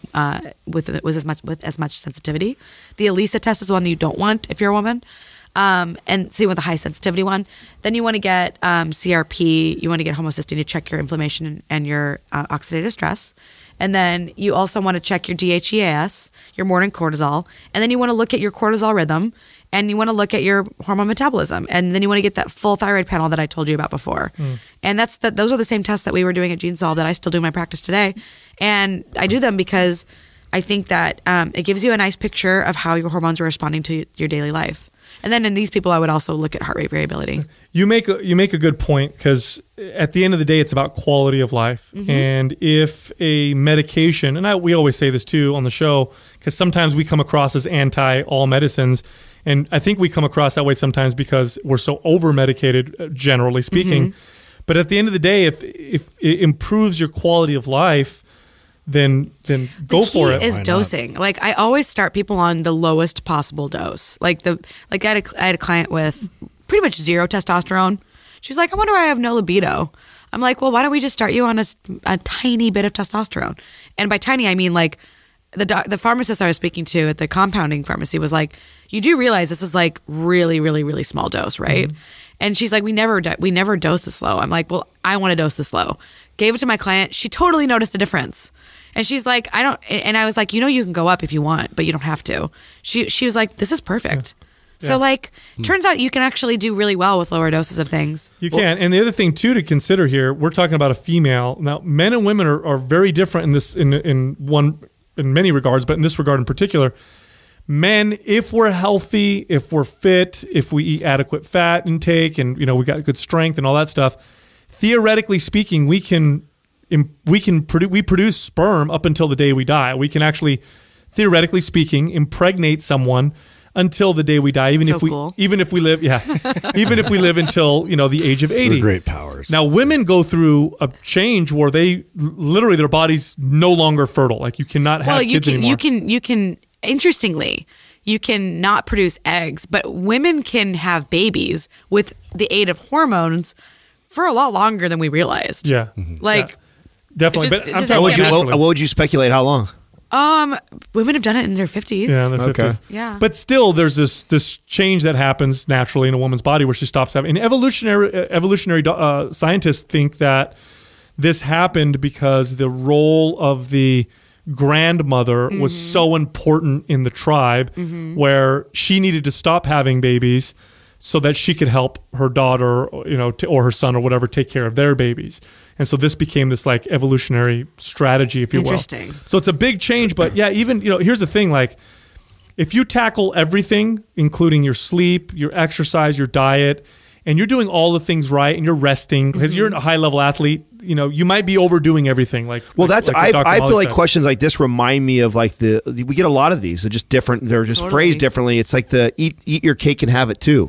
with as much sensitivity. The ELISA test is the one you don't want if you're a woman. And so you want the high sensitivity one. Then you want to get CRP. You want to get homocysteine to check your inflammation and your oxidative stress. And then you also want to check your DHEAS, your morning cortisol. And then you want to look at your cortisol rhythm, and you want to look at your hormone metabolism. And then you want to get that full thyroid panel that I told you about before. And those are the same tests that we were doing at GeneSolve that I still do in my practice today. And I do them because I think that it gives you a nice picture of how your hormones are responding to your daily life. And then in these people, I would also look at heart rate variability. You make a good point, because at the end of the day, it's about quality of life. Mm-hmm. And if a medication, and we always say this too on the show, because sometimes we come across as anti all medicines, and I think we come across that way sometimes because we're so over medicated, generally speaking. Mm-hmm. But at the end of the day, if it improves your quality of life, then go for it. The key is dosing. Like, I always start people on the lowest possible dose. I had a client with pretty much zero testosterone. She was like, I wonder why I have no libido. I'm like, well, why don't we just start you on a tiny bit of testosterone? And by tiny, I mean, like, the pharmacist I was speaking to at the compounding pharmacy was like, you do realize this is like really, really, really small dose, right? Mm-hmm. And she's like, we never dose this low. I'm like, well, I want to dose this low. Gave it to my client. She totally noticed a difference. And she's like, I don't, and I was like, you can go up if you want, but you don't have to. She was like, this is perfect. Yeah. So, like, turns out you can actually do really well with lower doses of things. You can. And the other thing too to consider here, we're talking about a female. Now, men and women are very different in this in many regards, but in this regard in particular. Men, if we're healthy, if we're fit, if we eat adequate fat intake, and we got good strength and all that stuff, theoretically speaking, we produce sperm up until the day we die. We can actually, theoretically speaking, impregnate someone until the day we die. Even So if we, cool. even if we live, even if we live until the age of 80. Great powers. Now, women go through a change where they literally their body's no longer fertile. Like you cannot have kids anymore. You can. Interestingly, you can not produce eggs, but women can have babies with the aid of hormones for a lot longer than we realized. Yeah, Like. yeah. Definitely. It But just- I'm it just talking can't naturally. What would you speculate? How long? Women have done it in their 50s. Yeah, in their Okay. 50s. Yeah. But still, there's this change that happens naturally in a woman's body where she stops having. And evolutionary scientists think that this happened because the role of the grandmother was so important in the tribe, where she needed to stop having babies so that she could help her daughter, or her son or whatever, take care of their babies. And so this became this like evolutionary strategy, if you will. Interesting. So it's a big change, but yeah, even, here's the thing, like if you tackle everything, including your sleep, your exercise, your diet, and you're doing all the things right and you're resting, because you're a high level athlete, you might be overdoing everything. Like, Well, that's like Dr. I Molly feel like said. questions like this remind me of like we get a lot of these. They're just different. They're just Totally. phrased differently. It's like the eat your cake and have it too.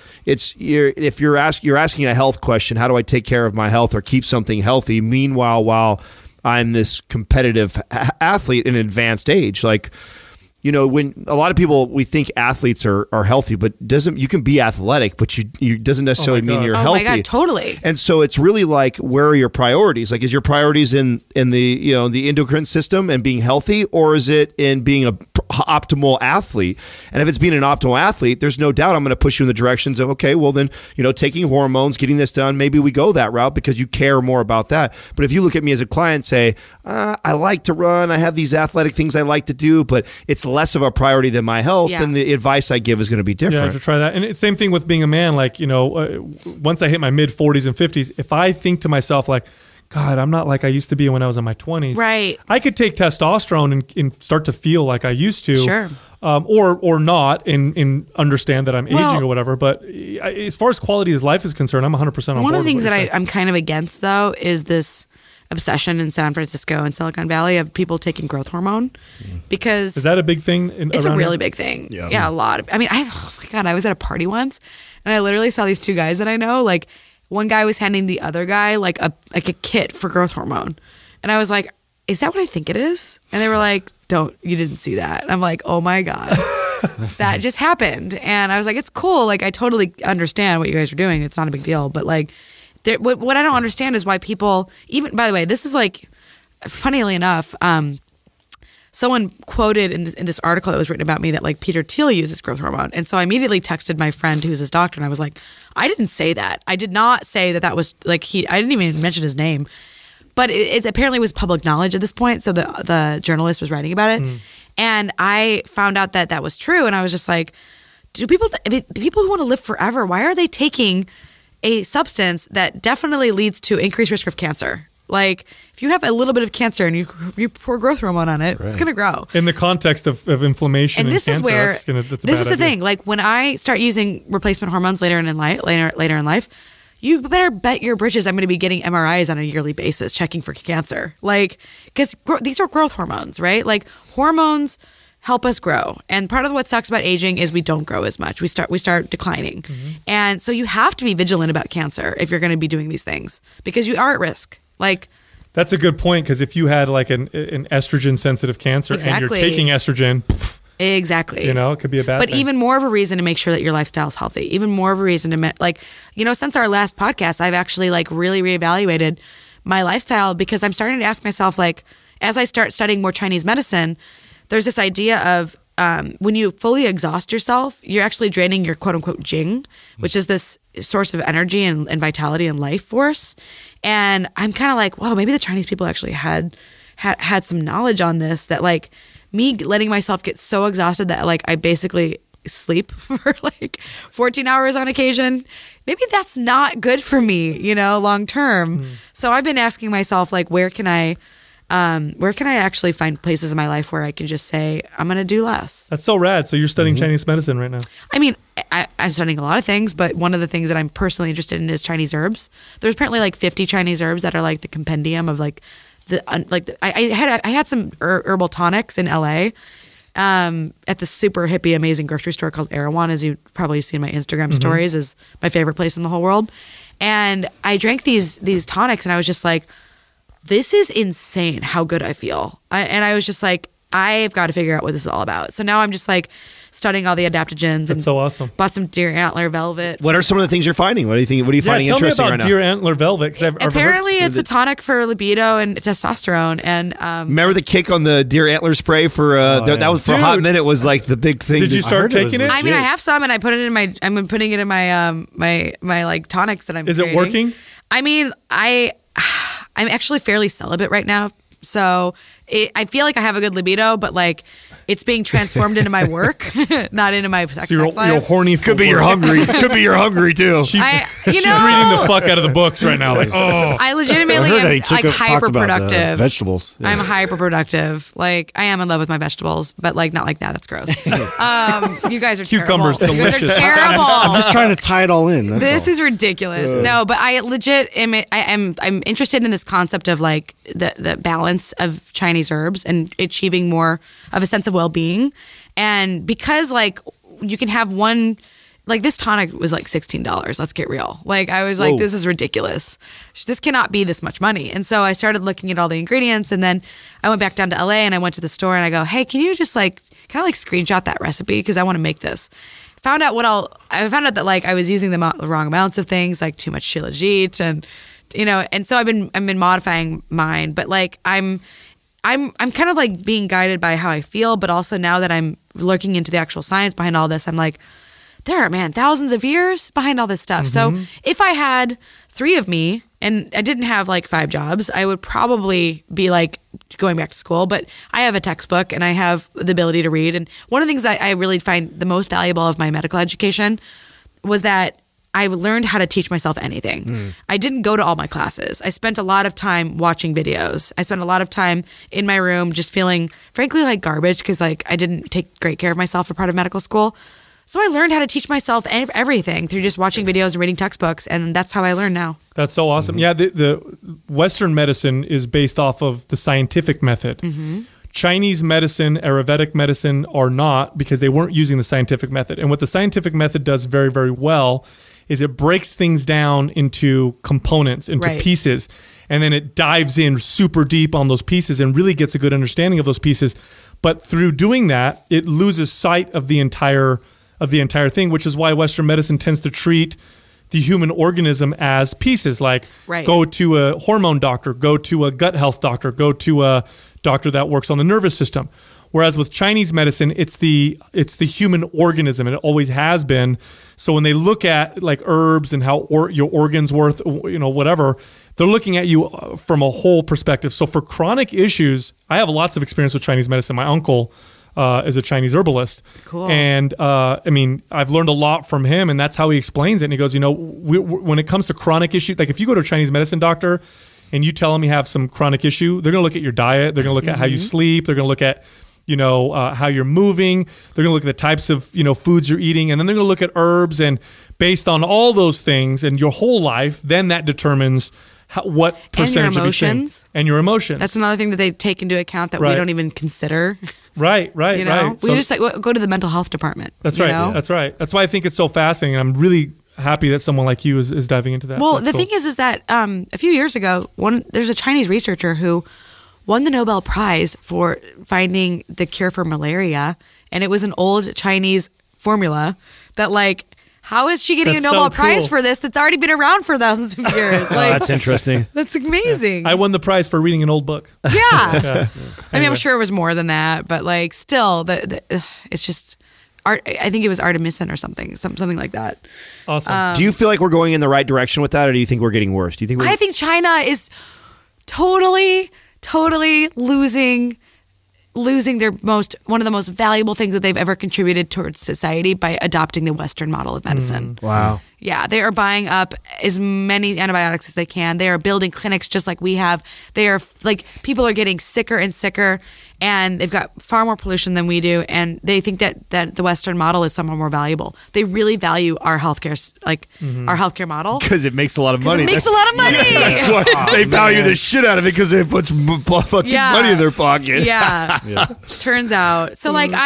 If you're asking a health question, how do I take care of my health or keep something healthy? Meanwhile, while I'm this competitive athlete in an advanced age, like, when a lot of people, we think athletes are healthy, but you can be athletic, but you doesn't necessarily mean God. you're Oh healthy. my God, totally. And so it's really like, where are your priorities? Like, is your priorities in the the endocrine system and being healthy, or is it in being a optimal athlete? And if it's being an optimal athlete, there's no doubt I'm going to push you in the directions of, okay, well then, taking hormones, getting this done, maybe we go that route because you care more about that. But if you look at me as a client and say, I like to run, I have these athletic things I like to do, but it's less of a priority than my health, Yeah. then the advice I give is going to be Yeah, different. to try that. And it's same thing with being a man. Like, once I hit my mid 40s and 50s, if I think to myself, like, God, I'm not like I used to be when I was in my 20s. Right. I could take testosterone and start to feel like I used to. Sure. Or not and understand that I'm Well- aging or whatever. But as far as quality of life is concerned, I'm 100% on board. One of the with things what that you're saying. I'm kind of against, though, is this obsession in San Francisco and Silicon Valley of people taking growth hormone, because Is that a big thing? it's a around really here? big thing. Yeah, a lot. I mean, oh my God, I was at a party once and I literally saw these two guys that I know. Like, one guy was handing the other guy like a kit for growth hormone. And I was like, is that what I think it is? And they were like, you didn't see that. And I'm like, oh my God, that just happened. And I was like, it's cool. Like, I totally understand what you guys are doing. It's not a big deal. But like, what I don't understand is why people, even, by the way, this is like, funnily enough, someone quoted in this article that was written about me that like Peter Thiel uses growth hormone. And so I immediately texted my friend who's his doctor and I was like, I didn't say that. I did not say that was like I didn't even mention his name. But it apparently was public knowledge at this point. So the journalist was writing about it. And I found out that was true. And I was just like, people who want to live forever, why are they taking a substance that definitely leads to increased risk of cancer? Like, if you have a little bit of cancer and you pour growth hormone on it, it's going to grow. In the context of inflammation and this cancer, is where that's a this bad is the idea. thing. Like, when I start using replacement hormones later in life, you better bet your britches I'm going to be getting MRIs on a yearly basis, checking for cancer. Like, because these are growth hormones, right? Like, hormones help us grow, and part of what sucks about aging is we don't grow as much. We start declining, and so you have to be vigilant about cancer if you're going to be doing these things because you are at risk. Like, That's a good point, because if you had like an estrogen sensitive cancer and Exactly. you're taking estrogen, exactly. it could be a bad But thing. even more of a reason to make sure that your lifestyle is healthy. Even more of a reason to since our last podcast, I've actually like really reevaluated my lifestyle because I'm starting to ask myself, like, as I start studying more Chinese medicine, there's this idea of when you fully exhaust yourself, you're actually draining your quote unquote jing, which is this source of energy and vitality and life force. And I'm kind of like, wow, maybe the Chinese people actually had some knowledge on this, that like me letting myself get so exhausted that like I basically sleep for like 14 hours on occasion. Maybe that's not good for me, long term. So I've been asking myself, like, where can I actually find places in my life where I can just say, I'm going to do less? That's so rad. So you're studying Chinese medicine right now. I mean, I'm studying a lot of things, but one of the things that I'm personally interested in is Chinese herbs. There's apparently like 50 Chinese herbs that are like the compendium of like I had some herbal tonics in LA at the super hippie, amazing grocery store called Erewhon, as you've probably seen my Instagram stories, is my favorite place in the whole world. And I drank these tonics, and I was just like, this is insane how good I feel. And I was just like, I've got to figure out what this is all about. So now I'm just like studying all the adaptogens. That's so awesome. Bought some deer antler velvet. What are some of the things you're finding? What are you finding tell interesting me right about now? deer antler velvet. 'Cause I've Apparently, heard, it's a tonic for libido and testosterone. And Remember the kick on the deer antler spray for that was for a hot Dude. minute was like the big thing. Did you start taking it? I mean, I have some, and I put it in my. I'm putting it in my my like tonics that I'm. Is it creating. working? I mean, I'm actually fairly celibate right now, so I feel like I have a good libido, but like it's being transformed into my work, not into my sex So you're life. horny. Could be you're hungry. Could be you're hungry too. She's reading know- the fuck out of the books right now. Like, oh. I legitimately I heard am that he like talked about hyperproductive. vegetables. Yeah. I'm hyperproductive. Like I am in love with my vegetables, but like not like that. That's gross. You guys are Cucumbers, terrible. You guys delicious. are terrible. I'm just trying to tie it all in. That's This all. is ridiculous. No, but I legit I'm interested in this concept of like the balance of Chinese herbs and achieving more of a sense of well-being. And because like you can have one, like this tonic was like $16. Let's get real. Like I was like, this is ridiculous. This cannot be this much money. And so I started looking at all the ingredients, and then I went back down to LA and I went to the store and I go, hey, can you just like kind of like screenshot that recipe because I want to make this. I found out that like I was using the wrong amounts of things, like too much shilajit, and and so I've been modifying mine, but like I'm kind of like being guided by how I feel, but also now that I'm looking into the actual science behind all this, I'm like, there are, thousands of years behind all this stuff. So if I had 3 of me and I didn't have like 5 jobs, I would probably be like going back to school, but I have a textbook and I have the ability to read. And one of the things that I really find the most valuable of my medical education was that I learned how to teach myself anything. I didn't go to all my classes. I spent a lot of time watching videos. I spent a lot of time in my room just feeling, frankly, like garbage because like I didn't take great care of myself for part of medical school. So I learned how to teach myself everything through just watching videos and reading textbooks, and that's how I learn now. That's so awesome. Yeah, the Western medicine is based off of the scientific method. Chinese medicine, Ayurvedic medicine are not, because they weren't using the scientific method. And what the scientific method does very, very well is it breaks things down into components, into pieces, and then it dives in super deep on those pieces and really gets a good understanding of those pieces. But through doing that, it loses sight of the entire thing, which is why Western medicine tends to treat the human organism as pieces. Like go to a hormone doctor, go to a gut health doctor, go to a doctor that works on the nervous system. Whereas with Chinese medicine, it's the human organism, and it always has been. So when they look at like herbs and how your organs work, whatever, they're looking at you from a whole perspective. So for chronic issues, I have lots of experience with Chinese medicine. My uncle is a Chinese herbalist. Cool. And I've learned a lot from him, and that's how he explains it. And he goes, when it comes to chronic issues, like if you go to a Chinese medicine doctor and you tell them you have some chronic issue, they're going to look at your diet. They're going to look at how you sleep. They're going to look at how you're moving. They're going to look at the types of, foods you're eating. And then they're going to look at herbs. And based on all those things and your whole life, then that determines what percentage and your of each thing. emotions. And your emotions. That's another thing that they take into account that we don't even consider. Right. We just like go to the mental health department. That's right. Yeah, that's right. That's why I think it's so fascinating. I'm really happy that someone like you is diving into that. Well, the thing is that a few years ago, there's a Chinese researcher who won the Nobel Prize for finding the cure for malaria, and it was an old Chinese formula that like, how is she getting a Nobel Prize for this that's already been around for thousands of years? Like, that's interesting. That's amazing. Yeah. I won the prize for reading an old book. Yeah. I mean, I'm sure it was more than that, but like still, it's just art. I think it was Artemisinin or something like that. Awesome. Do you feel like we're going in the right direction with that, or do you think we're getting worse? Do you think I think China is totally losing one of the most valuable things that they've ever contributed towards society by adopting the Western model of medicine. Wow. Yeah, they are buying up as many antibiotics as they can. They are building clinics just like we have. They are like, people are getting sicker and sicker, and they've got far more pollution than we do, and they think that the Western model is somehow more valuable. They really value our healthcare, our healthcare model. Because it makes a lot of money. It makes a lot of money. That's why they value the shit out of it, because it puts fucking money in their pocket. Yeah. Turns out. So like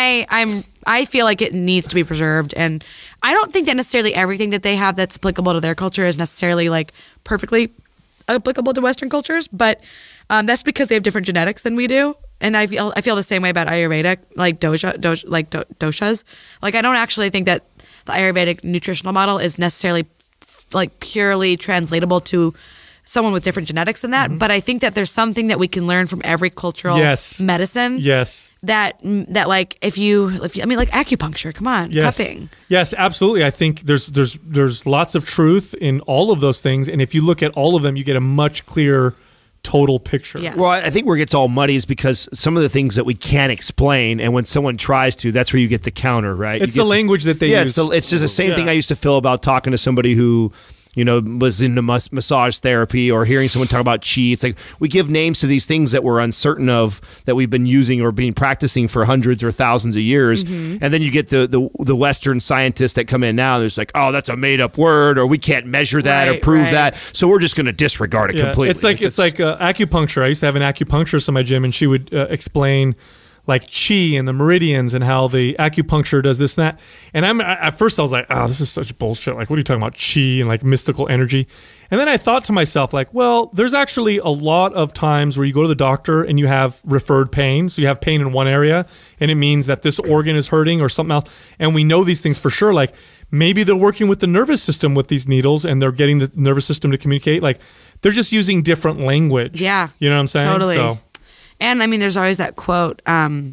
I feel like it needs to be preserved, and I don't think that necessarily everything that they have that's applicable to their culture is necessarily like perfectly applicable to Western cultures, but that's because they have different genetics than we do. And I feel the same way about Ayurveda, like doshas. Like, I don't actually think that the Ayurvedic nutritional model is necessarily like purely translatable to someone with different genetics than that. But I think that there's something that we can learn from every cultural medicine. Yes. That like if you I mean, like acupuncture, come on, cupping. Yes, absolutely. I think there's lots of truth in all of those things, and if you look at all of them, you get a much clearer total picture. Yes. Well, I think where it gets all muddy is because some of the things that we can't explain, and when someone tries to, that's where you get the counter, right? It's the language that they use. It's just the same thing I used to feel about talking to somebody who, you know, was into massage therapy, or hearing someone talk about chi. It's like we give names to these things that we're uncertain of, that we've been using or been practicing for hundreds or thousands of years. And then you get the Western scientists that come in now, and there's like, oh, that's a made up word, or we can't measure that or prove that, so we're just going to disregard it completely. It's like acupuncture. I used to have an acupuncturist in my gym, and she would explain like chi and the meridians and how the acupuncture does this and that. And at first I was like, oh, this is such bullshit. Like, what are you talking about, chi and like mystical energy? And then I thought to myself, like, well, there's actually a lot of times where you go to the doctor and you have referred pain. So you have pain in one area, and it means that this organ is hurting or something else. And we know these things for sure. Like, maybe they're working with the nervous system with these needles, and they're getting the nervous system to communicate. Like, they're just using different language. Yeah. You know what I'm saying? Totally. So. And I mean, there's always that quote,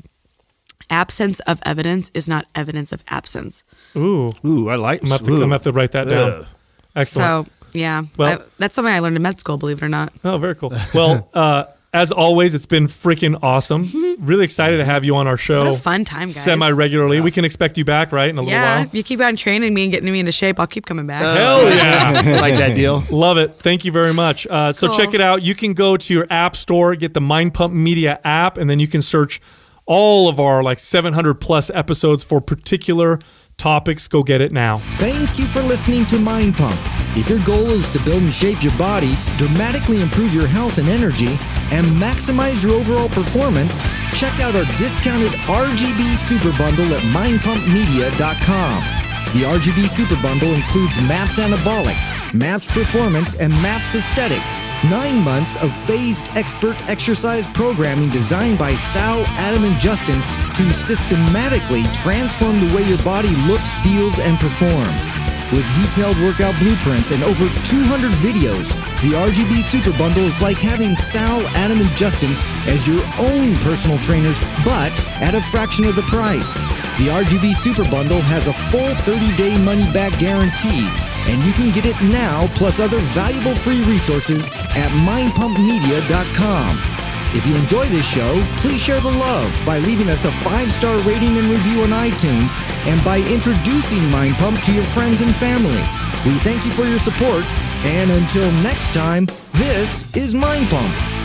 absence of evidence is not evidence of absence. Ooh, I like. I'm going to have to write that down. Excellent. So, yeah. Well, that's something I learned in med school, believe it or not. Oh, very cool. Well, as always, it's been freaking awesome. Really excited to have you on our show. What a fun time, guys. Semi-regularly. We can expect you back, right, in a little while? Yeah, you keep on training me and getting me into shape, I'll keep coming back. Hell yeah. I like that deal. Love it. Thank you very much. So check it out. You can go to your app store, get the Mind Pump Media app, and then you can search all of our like 700 plus episodes for particular topics. Go get it now. Thank you for listening to Mind Pump. If your goal is to build and shape your body, dramatically improve your health and energy, and maximize your overall performance, check out our discounted RGB Super Bundle at mindpumpmedia.com. The RGB Super Bundle includes MAPS Anabolic, MAPS Performance, and MAPS Aesthetic. 9 months of phased expert exercise programming designed by Sal, Adam, and Justin to systematically transform the way your body looks, feels, and performs. With detailed workout blueprints and over 200 videos, the RGB Super Bundle is like having Sal, Adam, and Justin as your own personal trainers, but at a fraction of the price. The RGB Super Bundle has a full 30-day money-back guarantee, and you can get it now plus other valuable free resources at mindpumpmedia.com. If you enjoy this show, please share the love by leaving us a 5-star rating and review on iTunes, and by introducing Mind Pump to your friends and family. We thank you for your support, and until next time, this is Mind Pump.